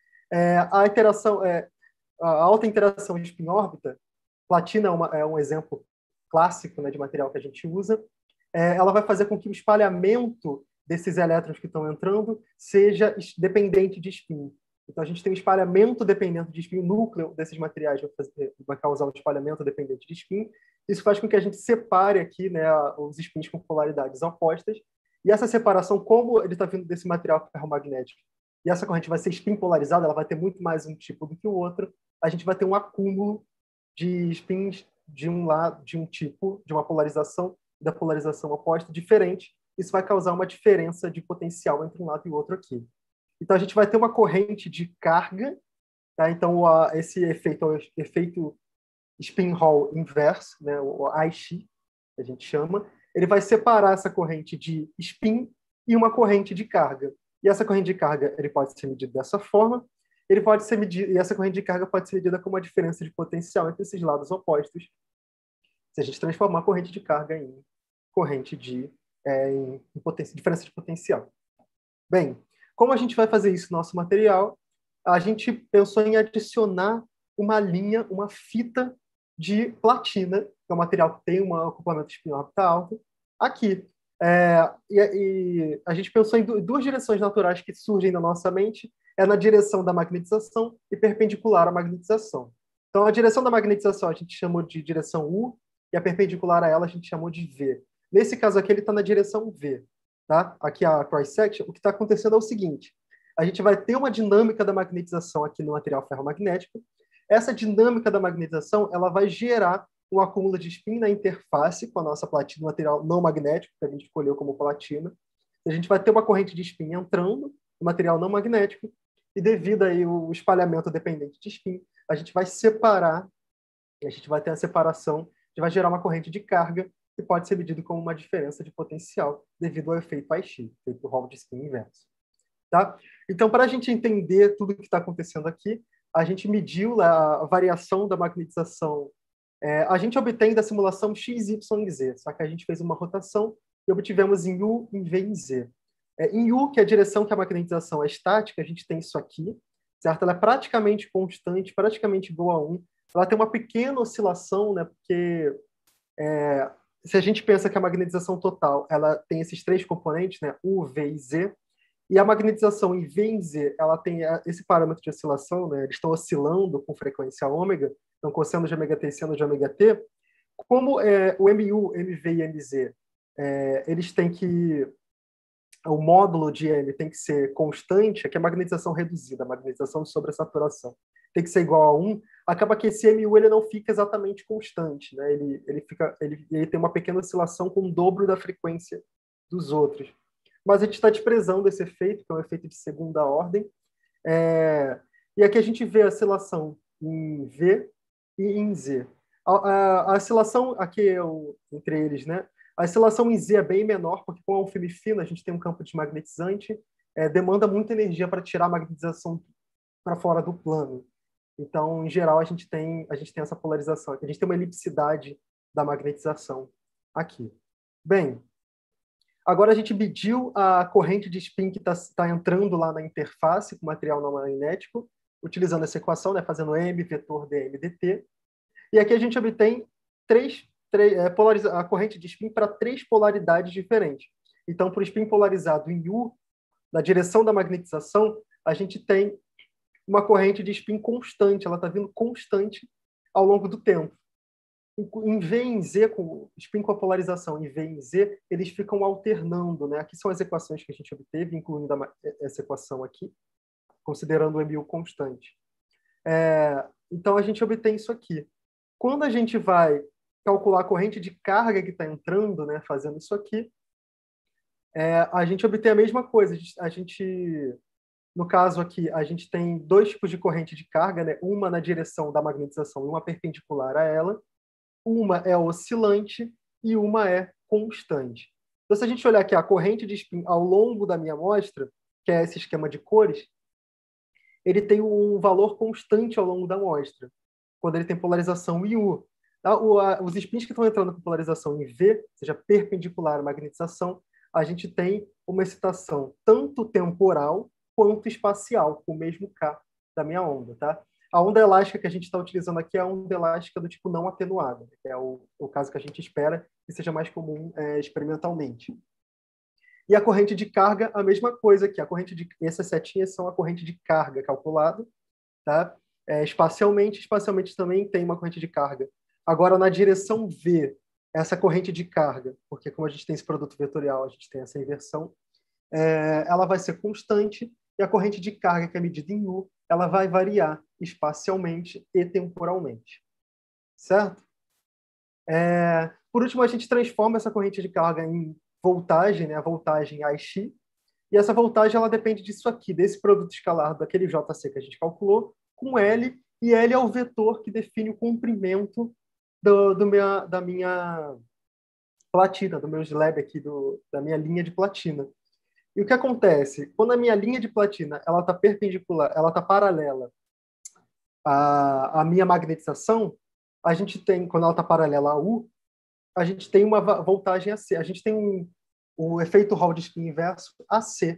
é, a, interação, é, a alta interação spin-órbita, platina é, uma, é um exemplo clássico, né, de material que a gente usa, é, ela vai fazer com que o espalhamento desses elétrons que estão entrando seja dependente de spin. Então, a gente tem um espalhamento dependente de spin, o núcleo desses materiais vai, fazer, vai causar um espalhamento dependente de spin. Isso faz com que a gente separe aqui, né, os spins com polaridades opostas. E essa separação, como ele está vindo desse material ferromagnético, e essa corrente vai ser spin polarizada, ela vai ter muito mais um tipo do que o outro, a gente vai ter um acúmulo de spins de um lado, de um tipo, de uma polarização, da polarização oposta, diferente. Isso vai causar uma diferença de potencial entre um lado e o outro aqui. Então, a gente vai ter uma corrente de carga, tá? Então, a, esse efeito é o efeito spin Hall inverso, né? O I X, que a gente chama, ele vai separar essa corrente de spin e uma corrente de carga. E essa corrente de carga ele pode ser medida dessa forma, ele pode ser medido, e essa corrente de carga pode ser medida como uma diferença de potencial entre esses lados opostos, se a gente transformar a corrente de carga em corrente de É, em, em potência, diferença de potencial. Bem, como a gente vai fazer isso no nosso material? A gente pensou em adicionar uma linha, uma fita de platina, que é um material que tem um acoplamento spin-órbita alto, aqui. É, e, e a gente pensou em duas direções naturais que surgem na nossa mente, é na direção da magnetização e perpendicular à magnetização. Então, a direção da magnetização a gente chamou de direção U, e a perpendicular a ela a gente chamou de V. Nesse caso aqui, ele está na direção V. Tá? Aqui a cross-section, o que está acontecendo é o seguinte, a gente vai ter uma dinâmica da magnetização aqui no material ferromagnético. Essa dinâmica da magnetização ela vai gerar um acúmulo de spin na interface com a nossa platina, material não magnético, que a gente escolheu como platina. A gente vai ter uma corrente de spin entrando no material não magnético, e devido aí ao espalhamento dependente de spin, a gente vai separar, a gente vai ter a separação, a gente vai gerar uma corrente de carga, que pode ser medido como uma diferença de potencial devido ao efeito I X, efeito Hall de spin inverso. Tá? Então, para a gente entender tudo o que está acontecendo aqui, a gente mediu a variação da magnetização. É, a gente obtém da simulação x, y e z, só que a gente fez uma rotação e obtivemos em U, em V e em Z. É, em U, que é a direção que a magnetização é estática, a gente tem isso aqui, certo? Ela é praticamente constante, praticamente igual a um. Ela tem uma pequena oscilação, né, porque É, se a gente pensa que a magnetização total ela tem esses três componentes, né, U, V e Z, e a magnetização em V e em Z ela tem esse parâmetro de oscilação, né, eles estão oscilando com frequência ômega, então cosseno de ômega t e seno de ômega t, como é, o M U, M V e M Z, é, eles têm que o módulo de M tem que ser constante, que é a magnetização reduzida, a magnetização de sobressaturação, tem que ser igual a um, acaba que esse M U ele não fica exatamente constante, né? ele, ele, fica, ele, ele tem uma pequena oscilação com o dobro da frequência dos outros. Mas a gente está desprezando esse efeito, que é um efeito de segunda ordem, é, e aqui a gente vê a oscilação em V e em Z. A, a, a oscilação, aqui eu, entre eles, né? A oscilação em Z é bem menor, porque como é um filme fino, a gente tem um campo desmagnetizante, é, demanda muita energia para tirar a magnetização para fora do plano. Então, em geral, a gente tem, a gente tem essa polarização aqui. A gente tem uma elipsidade da magnetização aqui. Bem, agora a gente mediu a corrente de spin que está tá entrando lá na interface com o material não magnético, utilizando essa equação, né, fazendo M vetor dm dt. E aqui a gente obtém três a corrente de spin para três polaridades diferentes. Então, para o spin polarizado em U, na direção da magnetização, a gente tem uma corrente de spin constante, ela está vindo constante ao longo do tempo. Em V e em Z, com spin com a polarização em V e em Z, eles ficam alternando, né? Aqui são as equações que a gente obteve, incluindo essa equação aqui, considerando o M U constante. É, então, a gente obtém isso aqui. Quando a gente vai calcular a corrente de carga que está entrando, né, fazendo isso aqui, é, a gente obtém a mesma coisa. A gente, a gente, no caso aqui, a gente tem dois tipos de corrente de carga, né, uma na direção da magnetização e uma perpendicular a ela. Uma é oscilante e uma é constante. Então, se a gente olhar aqui a corrente de spin ao longo da minha amostra, que é esse esquema de cores, ele tem um valor constante ao longo da amostra, quando ele tem polarização em U. Os spins que estão entrando com polarização em V, seja perpendicular à magnetização, a gente tem uma excitação tanto temporal quanto espacial, com o mesmo K da minha onda. Tá? A onda elástica que a gente está utilizando aqui é a onda elástica do tipo não atenuada, que é o, o caso que a gente espera que seja mais comum é, experimentalmente. E a corrente de carga, a mesma coisa aqui. A corrente de, essas setinhas são a corrente de carga calculada. Tá? É, espacialmente, espacialmente também tem uma corrente de carga. Agora, na direção V, essa corrente de carga, porque como a gente tem esse produto vetorial, a gente tem essa inversão, é, ela vai ser constante, e a corrente de carga, que é medida em U, ela vai variar espacialmente e temporalmente. Certo? É, por último, a gente transforma essa corrente de carga em voltagem, né, a voltagem I X, e essa voltagem ela depende disso aqui, desse produto escalar, daquele J C que a gente calculou, com L, e L é o vetor que define o comprimento do, do minha, da minha platina, do meu slab aqui, do, da minha linha de platina. E o que acontece? Quando a minha linha de platina ela está perpendicular, ela está paralela à, à minha magnetização, a gente tem, quando ela está paralela a U, a gente tem uma voltagem A C. A gente tem um, o efeito Hall de spin inverso A C.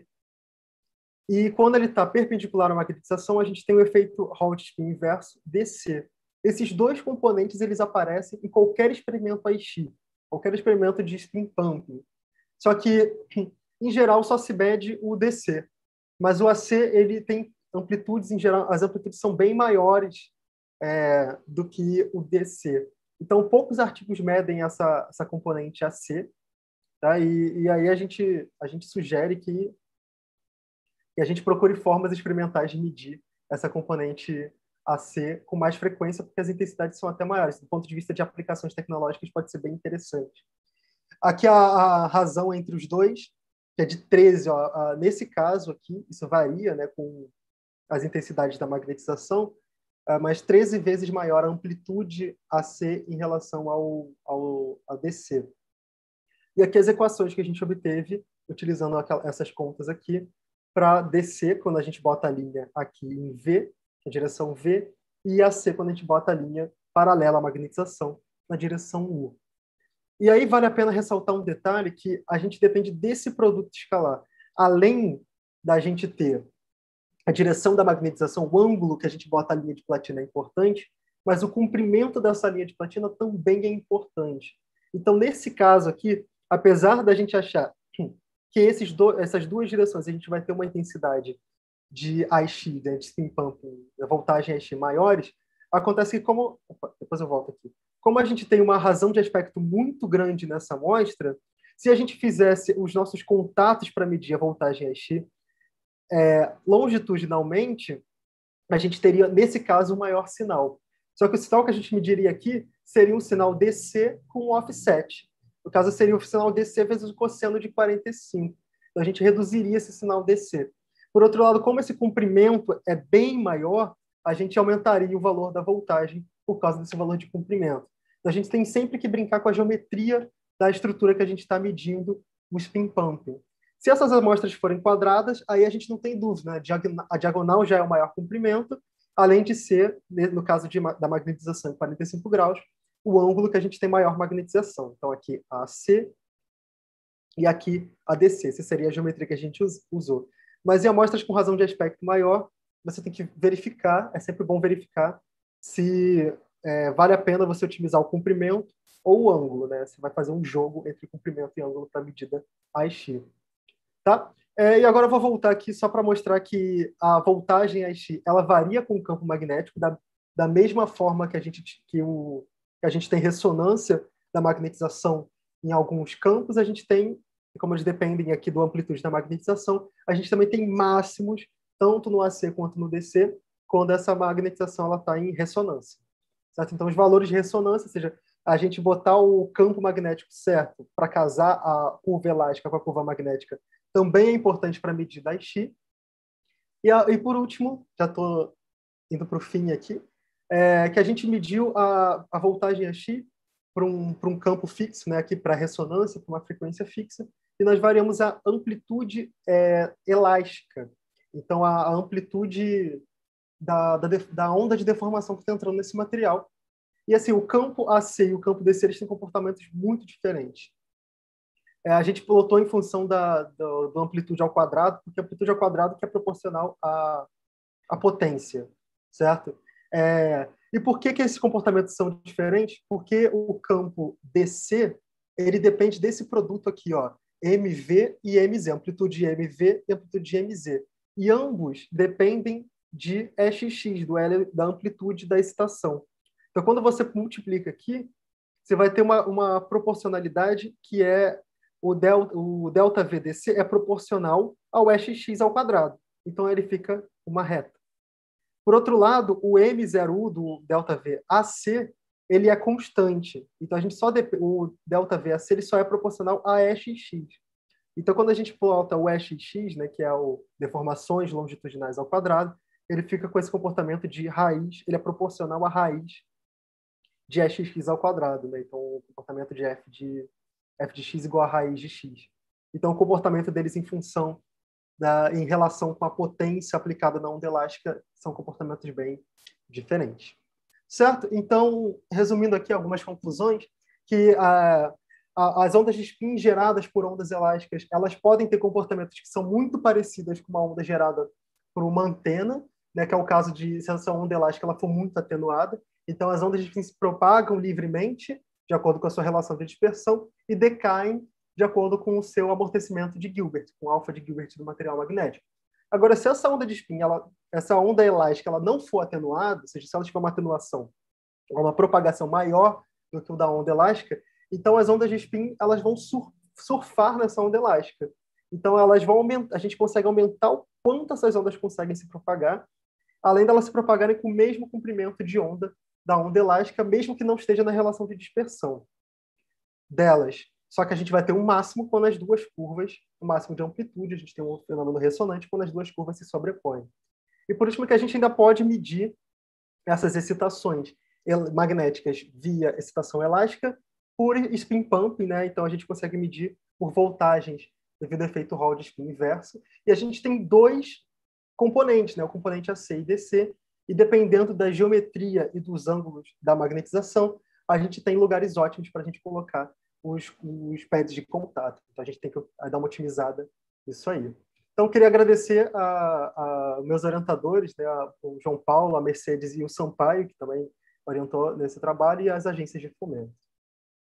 E quando ele está perpendicular à magnetização, a gente tem o efeito Hall de spin inverso D C. Esses dois componentes eles aparecem em qualquer experimento I X, qualquer experimento de spin pumping. Só que, em geral, só se mede o D C. Mas o A C ele tem amplitudes, em geral, as amplitudes são bem maiores é, do que o D C. Então, poucos artigos medem essa, essa componente A C. Tá? E, e aí a gente, a gente sugere que, que a gente procure formas experimentais de medir essa componente A C com mais frequência, porque as intensidades são até maiores. Do ponto de vista de aplicações tecnológicas, pode ser bem interessante. Aqui a, a razão entre os dois, que é de treze. Ó, a, nesse caso aqui, isso varia, né, com as intensidades da magnetização, a, mas treze vezes maior a amplitude A C em relação ao, ao a D C. E aqui as equações que a gente obteve, utilizando aquelas, essas contas aqui, para D C, quando a gente bota a linha aqui em V, na direção V, e A C, quando a gente bota a linha paralela à magnetização, na direção U. E aí vale a pena ressaltar um detalhe, que a gente depende desse produto escalar. Além da gente ter a direção da magnetização, o ângulo que a gente bota a linha de platina é importante, mas o comprimento dessa linha de platina também é importante. Então, nesse caso aqui, apesar da gente achar que esses do, essas duas direções a gente vai ter uma intensidade de I X, né, de spin pumping, voltagem I X maiores, acontece que como... Opa, depois eu volto aqui. Como a gente tem uma razão de aspecto muito grande nessa amostra, se a gente fizesse os nossos contatos para medir a voltagem I X é, longitudinalmente, a gente teria, nesse caso, um maior sinal. Só que o sinal que a gente mediria aqui seria um sinal D C com offset. No caso, seria o sinal D C vezes o cosseno de quarenta e cinco. Então, a gente reduziria esse sinal D C. Por outro lado, como esse comprimento é bem maior, a gente aumentaria o valor da voltagem por causa desse valor de comprimento. Então, a gente tem sempre que brincar com a geometria da estrutura que a gente está medindo o spin pumping. Se essas amostras forem quadradas, aí a gente não tem dúvida, né? A diagonal já é o maior comprimento, além de ser, no caso de, da magnetização em quarenta e cinco graus, o ângulo que a gente tem maior magnetização. Então, aqui a A C e aqui a D C. Essa seria a geometria que a gente usou. Mas em amostras com razão de aspecto maior, você tem que verificar, é sempre bom verificar se é, vale a pena você otimizar o comprimento ou o ângulo, né? Você vai fazer um jogo entre comprimento e ângulo para a medida I X. Tá? É, e agora eu vou voltar aqui só para mostrar que a voltagem I X ela varia com o campo magnético, da, da mesma forma que a, gente, que, o, que a gente tem ressonância da magnetização em alguns campos, a gente tem, como eles dependem aqui do amplitude da magnetização, a gente também tem máximos, tanto no A C quanto no D C, quando essa magnetização está em ressonância. Certo? Então, os valores de ressonância, ou seja, a gente botar o campo magnético certo para casar a curva elástica com a curva magnética, também é importante para medir da I X. E, a, e, por último, já estou indo para o fim aqui, é, que a gente mediu a, a voltagem I X para um, para um campo fixo, né, aqui para ressonância, para uma frequência fixa, e nós variamos a amplitude é, elástica. Então, a, a amplitude da, da, da onda de deformação que está entrando nesse material. E assim, o campo A C e o campo D C eles têm comportamentos muito diferentes. É, a gente pilotou em função da, do, do amplitude ao quadrado, porque a amplitude ao quadrado que é proporcional à, à potência, certo? É, e por que, que esses comportamentos são diferentes? Porque o campo D C ele depende desse produto aqui, ó, M V e M Z, amplitude de M V e amplitude de M Z. E ambos dependem de S X, do L, da amplitude da excitação. Então, quando você multiplica aqui, você vai ter uma, uma proporcionalidade que é o delta, o delta V D C é proporcional ao S X ao quadrado. Então, ele fica uma reta. Por outro lado, o M zero U do delta V A C, ele é constante. Então, a gente só o delta V A C ele só é proporcional a S X. Então, quando a gente plota o S X, né, que é o deformações longitudinais ao quadrado, ele fica com esse comportamento de raiz, ele é proporcional à raiz de S X ao quadrado, né? Então, o comportamento de f de f de x igual a raiz de x. Então, o comportamento deles em função da, em relação com a potência aplicada na onda elástica são comportamentos bem diferentes. Certo? Então, resumindo aqui algumas conclusões, que a, a, as ondas de spin geradas por ondas elásticas, elas podem ter comportamentos que são muito parecidos com uma onda gerada por uma antena, né, que é o caso de se essa onda elástica ela for muito atenuada. Então, as ondas de spin se propagam livremente, de acordo com a sua relação de dispersão, e decaem de acordo com o seu amortecimento de Gilbert, com o alfa de Gilbert do material magnético. Agora, se essa onda de spin, ela, essa onda elástica, ela não for atenuada, ou seja, se ela tiver uma atenuação, uma propagação maior do que o da onda elástica, então as ondas de spin elas vão sur surfar nessa onda elástica. Então, elas vão aumentar, a gente consegue aumentar o quanto essas ondas conseguem se propagar, além delas se propagarem com o mesmo comprimento de onda da onda elástica, mesmo que não esteja na relação de dispersão delas. Só que a gente vai ter um máximo quando as duas curvas, o máximo de amplitude, a gente tem um fenômeno ressonante quando as duas curvas se sobrepõem. E por último, que a gente ainda pode medir essas excitações magnéticas via excitação elástica por spin pumping, né? Então a gente consegue medir por voltagens devido ao efeito Hall de spin inverso. E a gente tem dois componentes, né? O componente A C e D C, e dependendo da geometria e dos ângulos da magnetização, a gente tem lugares ótimos para a gente colocar os, os pads de contato. Então, a gente tem que dar uma otimizada nisso aí. Então, queria agradecer a, a meus orientadores, né, a, o João Paulo, a Mercedes e o Sampaio, que também orientou nesse trabalho, e as agências de fomento.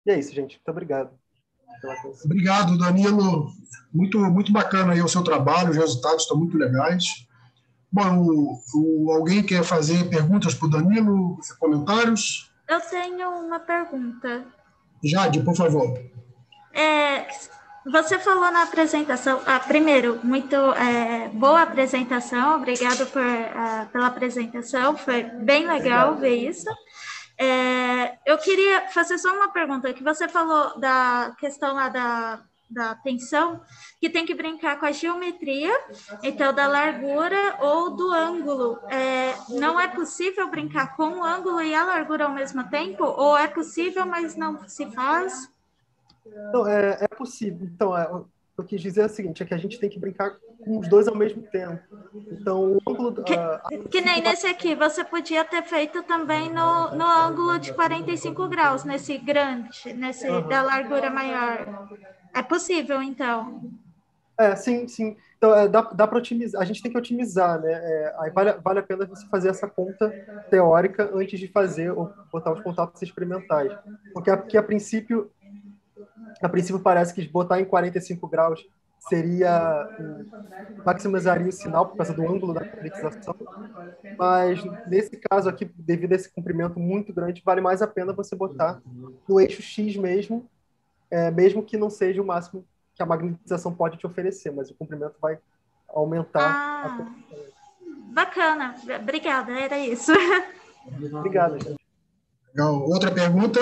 E é isso, gente. Muito obrigado pela atenção. Obrigado, Danilo. Muito, muito bacana aí o seu trabalho, os resultados estão muito legais. Bom, o, o, alguém quer fazer perguntas para o Danilo, comentários? Eu tenho uma pergunta. Jade, por favor. É, você falou na apresentação, ah, primeiro, muito é, boa apresentação, obrigado por, uh, pela apresentação, foi bem legal ver isso. É, eu queria fazer só uma pergunta, que você falou da questão lá da, da tensão, que tem que brincar com a geometria, então da largura ou do ângulo. É, não é possível brincar com o ângulo e a largura ao mesmo tempo? Ou é possível, mas não se faz? Não, é, é possível. Então, é, o que eu quis dizer é o seguinte, é que a gente tem que brincar com os dois ao mesmo tempo. Então, o ângulo... Que, a, a... que nem nesse aqui, você podia ter feito também no, no ângulo de quarenta e cinco graus, nesse grande, nesse uhum. da largura maior. É possível, então? É, sim, sim. Então, é, dá, dá para otimizar. A gente tem que otimizar, né? É, aí vale, vale a pena você fazer essa conta teórica antes de fazer ou botar os contatos experimentais. Porque, a, porque a princípio... A princípio parece que botar em quarenta e cinco graus seria maximizaria o sinal por causa do ângulo da magnetização, mas nesse caso aqui, devido a esse comprimento muito grande, vale mais a pena você botar no eixo X mesmo, é, mesmo que não seja o máximo que a magnetização pode te oferecer, mas o comprimento vai aumentar. Ah, a... Bacana, obrigada, era isso. Obrigado, gente. Legal. Outra pergunta?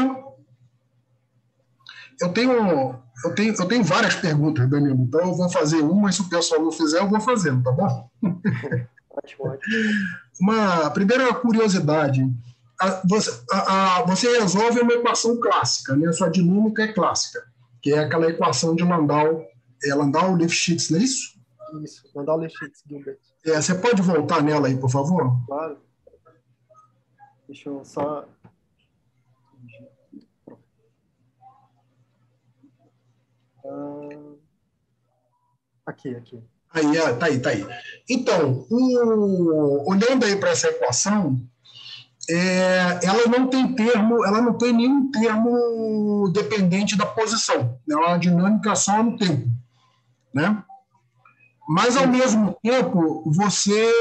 Eu tenho, eu, tenho, eu tenho várias perguntas, Danilo, então eu vou fazer uma, e se o pessoal não fizer, eu vou fazendo, tá bom? Ótimo, ótimo. Uma primeira curiosidade, a, você, a, a, você resolve uma equação clássica, né? A sua dinâmica é clássica, que é aquela equação de Landau, é Landau-Lifshitz, não é isso? Isso, Landau-Lifshitz-Gilbert. É, você pode voltar nela aí, por favor? Claro. Deixa eu só... Aqui, aqui. Aí, é, tá aí, tá aí. Então, o, olhando aí para essa equação, é, ela não tem termo, ela não tem nenhum termo dependente da posição. É uma dinâmica só no tempo, né? Mas, ao mesmo tempo, você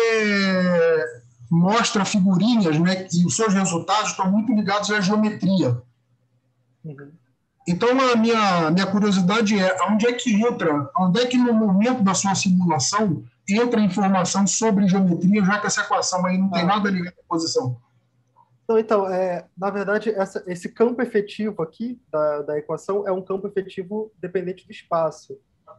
mostra figurinhas, né, e os seus resultados estão muito ligados à geometria. Uhum. Então, a minha, minha curiosidade é onde é que entra, onde é que no momento da sua simulação entra informação sobre geometria, já que essa equação aí não tem ah. nada ligado à posição? Então, então é, na verdade, essa, esse campo efetivo aqui da, da equação é um campo efetivo dependente do espaço.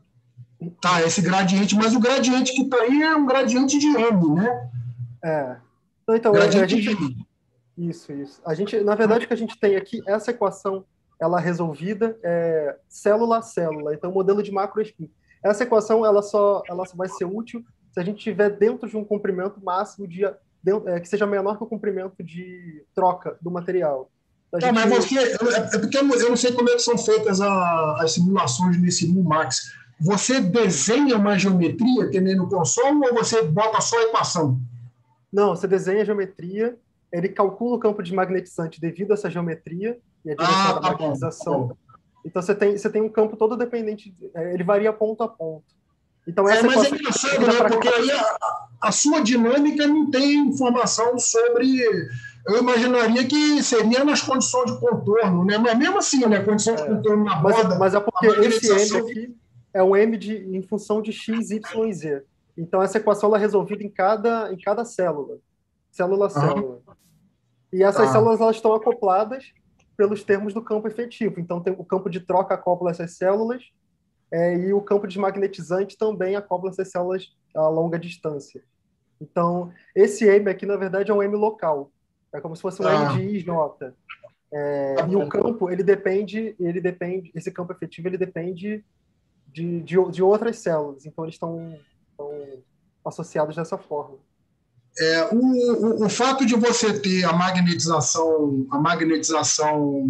Tá, esse gradiente, mas o gradiente que está aí é um gradiente de M, né? É. Então, então gradiente a gente, de M. Isso, isso. A gente, na verdade, o que a gente tem aqui, essa equação, ela resolvida é célula a célula, então modelo de macroespin. Essa equação ela só, ela só vai ser útil se a gente estiver dentro de um comprimento máximo de, de é, que seja menor que o comprimento de troca do material. Tá, gente... mas você, é porque eu não sei como é que são feitas a, as simulações nesse MUMAX. Você desenha uma geometria que nem no console ou você bota só a equação? Não, você desenha a geometria, ele calcula o campo desmagnetizante devido a essa geometria e a direção ah, da tá magnetização. Bom, tá bom. Então você tem, você tem um campo todo dependente, ele varia ponto a ponto. Então, essa é, mas é engraçado, né? Porque aí a, a sua dinâmica não tem informação sobre... Eu imaginaria que seria nas condições de contorno, né? Mas mesmo assim, né? Condição de contorno na mas, roda... Mas é porque esse M aqui é um M de, em função de X, Y e Z. Então, essa equação ela é resolvida em cada, em cada célula. Célula a célula. Ah. E essas tá. células elas estão acopladas pelos termos do campo efetivo. Então, tem o campo de troca acopla essas células é, e o campo desmagnetizante também acopla essas células a longa distância. Então, esse M aqui, na verdade, é um M local. É como se fosse um ah. M de I J. É, tá e o campo, ele depende, ele depende, esse campo efetivo, ele depende de, de, de outras células. Então, eles estão, estão associados dessa forma. É, o, o, o fato de você ter a magnetização, a magnetização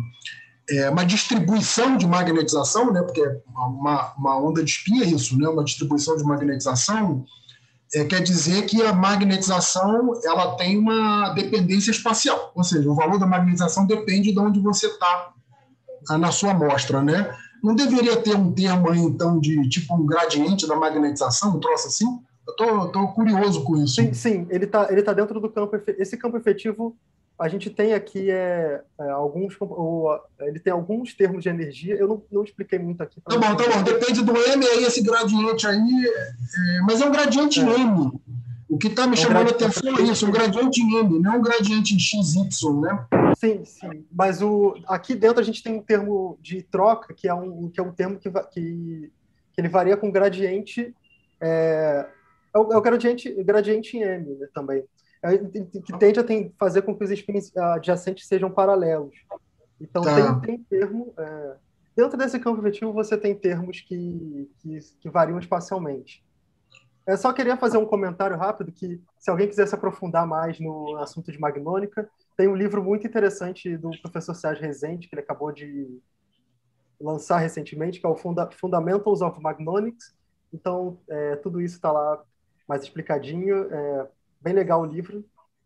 é, uma distribuição de magnetização, né, porque uma, uma onda de espinha é isso, né, uma distribuição de magnetização, é, quer dizer que a magnetização ela tem uma dependência espacial, ou seja, o valor da magnetização depende de onde você está na sua amostra, né? Não deveria ter um termo aí, então, de tipo um gradiente da magnetização, um troço assim? Eu tô, tô curioso com isso. Sim, sim, ele está ele tá dentro do campo. Esse campo efetivo, a gente tem aqui é, é, alguns. Ou, ele tem alguns termos de energia. Eu não, não expliquei muito aqui. Tá bom, tá bom. Depende do M, aí esse gradiente aí. É, mas é um gradiente é. M. O que está me é um chamando a atenção é isso, um gradiente em M, não um gradiente em X Y, né? Sim, sim. Mas o, aqui dentro a gente tem um termo de troca, que é um, que é um termo que, que, que ele varia com gradiente. É, é, o, é o gradiente, gradiente em M, né, também. É, que tende a tem, fazer com que os spins adjacentes sejam paralelos. Então, tá. tem, tem termo. É, dentro desse campo efetivo, você tem termos que, que, que variam espacialmente. Eu só queria fazer um comentário rápido que, se alguém quiser se aprofundar mais no assunto de magnônica, tem um livro muito interessante do professor Sérgio Rezende, que ele acabou de lançar recentemente, que é o Funda Fundamentals of Magnonics. Então, é, tudo isso está lá mais explicadinho. É bem legal o livro.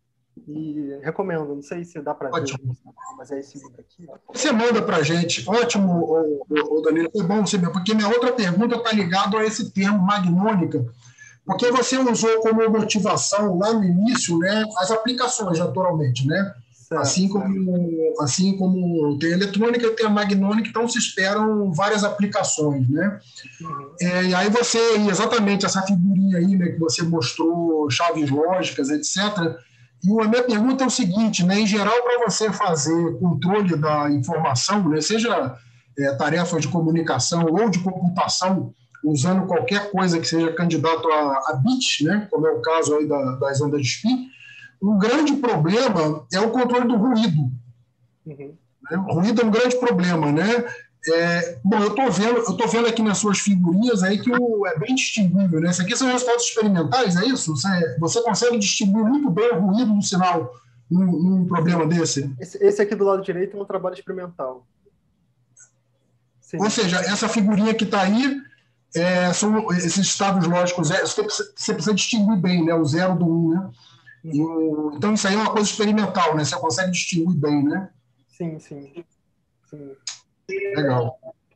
E recomendo. Não sei se dá para ver, mas é esse livro aqui. Ó. Você manda para a gente. Ótimo, ô, ô, Danilo. Foi bom você ver, porque minha outra pergunta está ligada a esse termo magnônica. Porque você usou como motivação lá no início, né, as aplicações, naturalmente, né? Certo, assim como, assim como tem a eletrônica e tem a magnônica, então se esperam várias aplicações, né? Uhum. É, e aí você, exatamente essa figurinha aí, né, que você mostrou, chaves lógicas, etcétera. E a minha pergunta é o seguinte, né, em geral, para você fazer controle da informação, né, seja é, tarefa de comunicação ou de computação, usando qualquer coisa que seja candidato a, a bits, né, como é o caso aí da, das ondas de spin, um grande problema é o controle do ruído. Uhum. Né? O ruído é um grande problema, né? É, bom, eu estou vendo, eu tô vendo aqui nas suas figurinhas aí que o, é bem distinguível, né? Isso aqui são resultados experimentais, é isso? Você, você consegue distinguir muito bem o ruído do sinal num, num problema desse? Esse, esse aqui do lado direito é um trabalho experimental. Sim. Ou seja, essa figurinha que está aí, É, são esses estados lógicos, é, você, precisa, você precisa distinguir bem, né, o zero do um, né? E o, então isso aí é uma coisa experimental, né? Você consegue distinguir bem, né? Sim, sim. sim. Legal.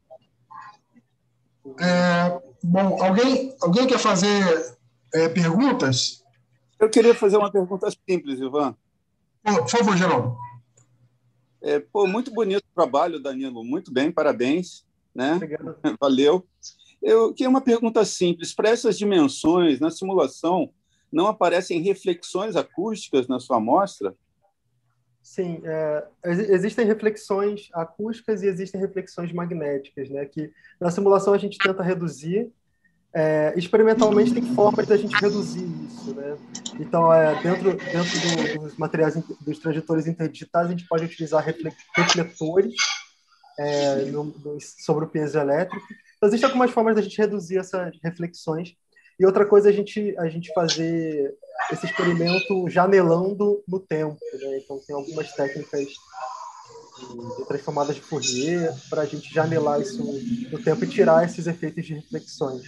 É, bom, alguém, alguém quer fazer é, perguntas? Eu queria fazer uma pergunta simples, Ivan. Pô, por favor, Geraldo. É, pô, muito bonito o trabalho, Danilo. Muito bem, parabéns. Né? Obrigado. Valeu. Eu queria uma pergunta simples. Para essas dimensões, na simulação, não aparecem reflexões acústicas na sua amostra? Sim, é, existem reflexões acústicas e existem reflexões magnéticas, né? Que na simulação a gente tenta reduzir. É, experimentalmente tem formas da gente reduzir isso, né? Então, é, dentro, dentro do, dos materiais, dos transitores interdigitais, a gente pode utilizar refletores é, no, no, sobre o piezo elétrico. Então, existem algumas formas da gente reduzir essas reflexões. E outra coisa é a gente, a gente fazer esse experimento janelando no tempo, né? Então, tem algumas técnicas de, de transformadas de Fourier para a gente janelar isso no tempo e tirar esses efeitos de reflexões.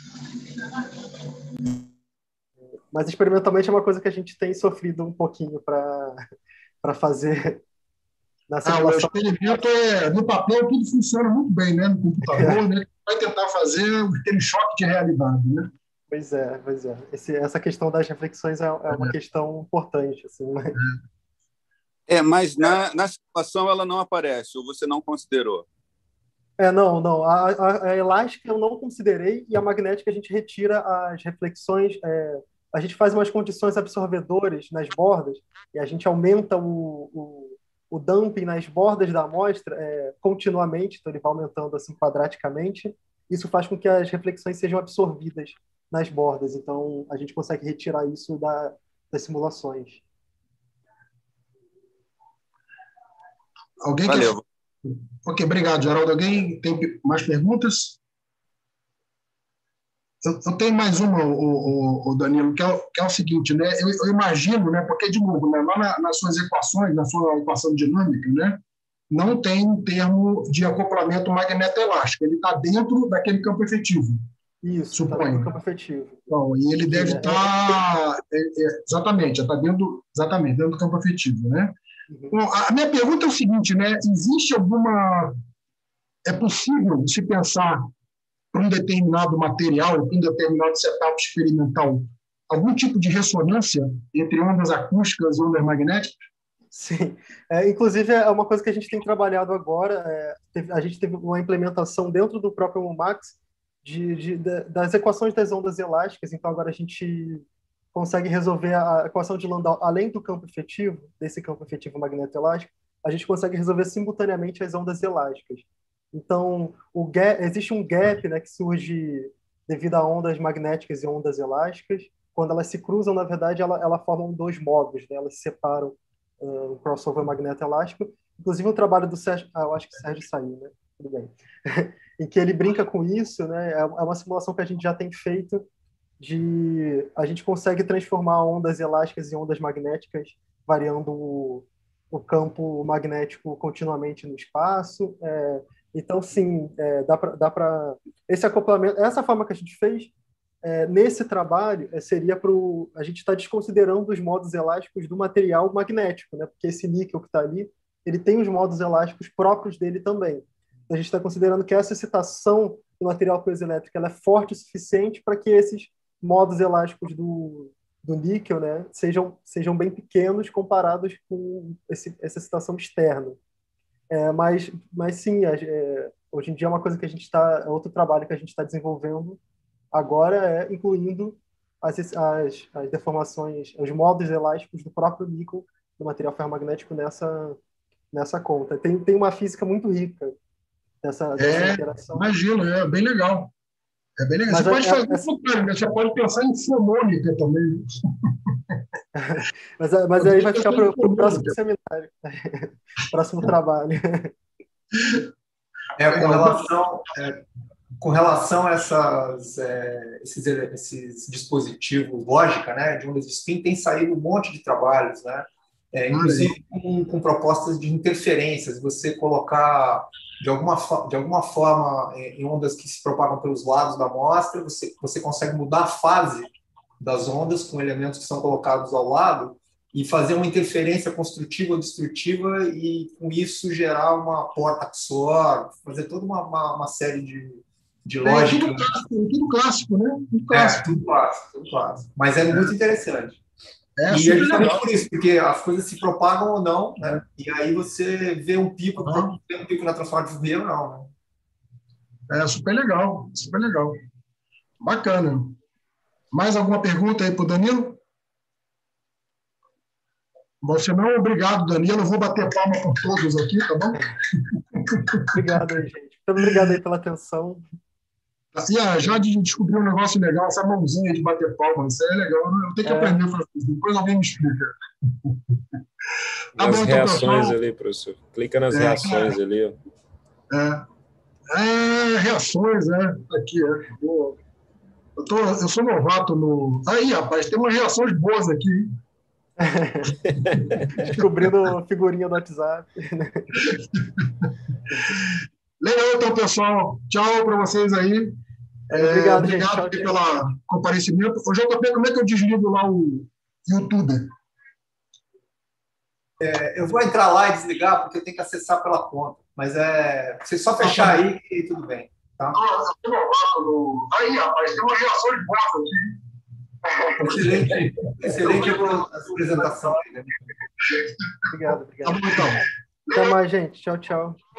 Mas, experimentalmente, é uma coisa que a gente tem sofrido um pouquinho para fazer na simulação. Ah, o experimento é, no papel tudo funciona muito bem, né? No computador, é. Né? Vai tentar fazer aquele choque de realidade, né? Pois é, pois é. Esse, essa questão das reflexões é, é uma é. questão importante. Assim, né? É, mas na, na simulação ela não aparece, ou você não considerou? É, não, não. A, a, a elástica eu não considerei e a magnética a gente retira as reflexões. É, a gente faz umas condições absorvedoras nas bordas e a gente aumenta o, o, o damping nas bordas da amostra é, continuamente, então ele vai aumentando assim quadraticamente. Isso faz com que as reflexões sejam absorvidas nas bordas. Então a gente consegue retirar isso da, das simulações. Alguém Valeu. Quer... Ok, obrigado, Geraldo. Alguém tem mais perguntas? Eu, eu tenho mais uma, o, o, o Danilo, que é, que é o seguinte, né? Eu, eu imagino, né? Porque, de novo, né? Lá na, nas suas equações, na sua equação dinâmica, né? Não tem um termo de acoplamento magneto-elástico. Ele está dentro daquele campo efetivo. Isso, suponho. Tá dentro do campo efetivo. Então, e ele deve estar... Tá, é, é, exatamente, está dentro, exatamente, dentro do campo efetivo, né? Uhum. Bom, a minha pergunta é o seguinte, né? Existe alguma é possível se pensar para um determinado material, para um determinado setup experimental, algum tipo de ressonância entre ondas acústicas e ondas magnéticas? Sim. É, inclusive, é uma coisa que a gente tem trabalhado agora. É, teve, a gente teve uma implementação dentro do próprio MUMAX de, de, de, das equações das ondas elásticas. Então, agora a gente consegue resolver a equação de Landau, além do campo efetivo, desse campo efetivo magneto-elástico, a gente consegue resolver simultaneamente as ondas elásticas. Então, o gap, existe um gap, né, que surge devido a ondas magnéticas e ondas elásticas. Quando elas se cruzam, na verdade, ela, ela formam dois módulos, né? Elas se separam, uh, um crossover magneto-elástico. Inclusive, o trabalho do Sérgio... Ah, eu acho que o Sérgio saiu, né? Tudo bem. Em que ele brinca com isso, né? É uma simulação que a gente já tem feito de... A gente consegue transformar ondas elásticas em ondas magnéticas, variando o, o campo magnético continuamente no espaço. É, então, sim, é, dá para... Dá pra... Esse acoplamento... Essa forma que a gente fez... É, nesse trabalho, é, seria para a gente estar tá desconsiderando os modos elásticos do material magnético, né? Porque esse níquel que está ali, ele tem os modos elásticos próprios dele também. Então, a gente está considerando que essa excitação do material piezoelétrico ela é forte o suficiente para que esses modos elásticos do, do níquel, né, sejam, sejam bem pequenos comparados com esse, essa excitação externa. É, mas, mas sim, é, hoje em dia é uma coisa que a gente está, é outro trabalho que a gente está desenvolvendo agora é incluindo as, as, as deformações, os modos elásticos do próprio níquel, do material ferromagnético nessa, nessa conta. Tem, tem uma física muito rica dessa, dessa é, interação. Imagino, é bem legal. É bem legal. Mas você é, pode fazer é, o contrário, né? Você pode pensar em fenômica também. mas, mas aí vai ficar para o próximo seminário, próximo trabalho. É, com relação... É... Com relação a essas, é, esses, esses dispositivos lógica, né, de ondas de spin, tem saído um monte de trabalhos, né, é, inclusive com, com propostas de interferências, você colocar de alguma, de alguma forma em ondas que se propagam pelos lados da amostra, você, você consegue mudar a fase das ondas com elementos que são colocados ao lado e fazer uma interferência construtiva ou destrutiva e, com isso, gerar uma porta que soar, fazer toda uma, uma, uma série de de lógica. É tudo clássico, tudo clássico, né? Tudo clássico. É, tudo clássico, tudo clássico. Mas é, é. muito interessante. É, e é justamente legal. Por isso, porque as coisas se propagam ou não, né? E aí você vê um pico, uhum. vê um pico na transformação de Fourier ou não, né? É super legal, super legal. Bacana. Mais alguma pergunta aí para o Danilo? Você não, obrigado, Danilo. Eu vou bater palma por todos aqui, tá bom? Obrigado aí, gente. Muito obrigado aí pela atenção. E a Jade descobriu um negócio legal, essa mãozinha de bater palma, isso é legal, eu tenho que é. aprender a fazer isso, depois alguém me explica. Tá nas bom, reações então, ali, professor. Clica nas é, reações é. ali. Ó. É. é, reações, é, aqui, é. Eu, tô, eu sou novato no... Aí, rapaz, tem umas reações boas aqui, hein? Descobrindo figurinha do WhatsApp. Legal, então, pessoal. Tchau para vocês aí. É, obrigado, é, gente. Obrigado pelo comparecimento. Ô, J P, como é que eu desligo lá o YouTube? É, eu vou entrar lá e desligar, porque eu tenho que acessar pela conta. Mas é você só fechar ah, aí e tudo bem. Tá? Ah, eu no... Aí, rapaz, tem uma reação de boas aqui. Excelente, excelente apresentação. Obrigado, obrigado. Tá bom, então. Até mais, gente. Tchau, tchau.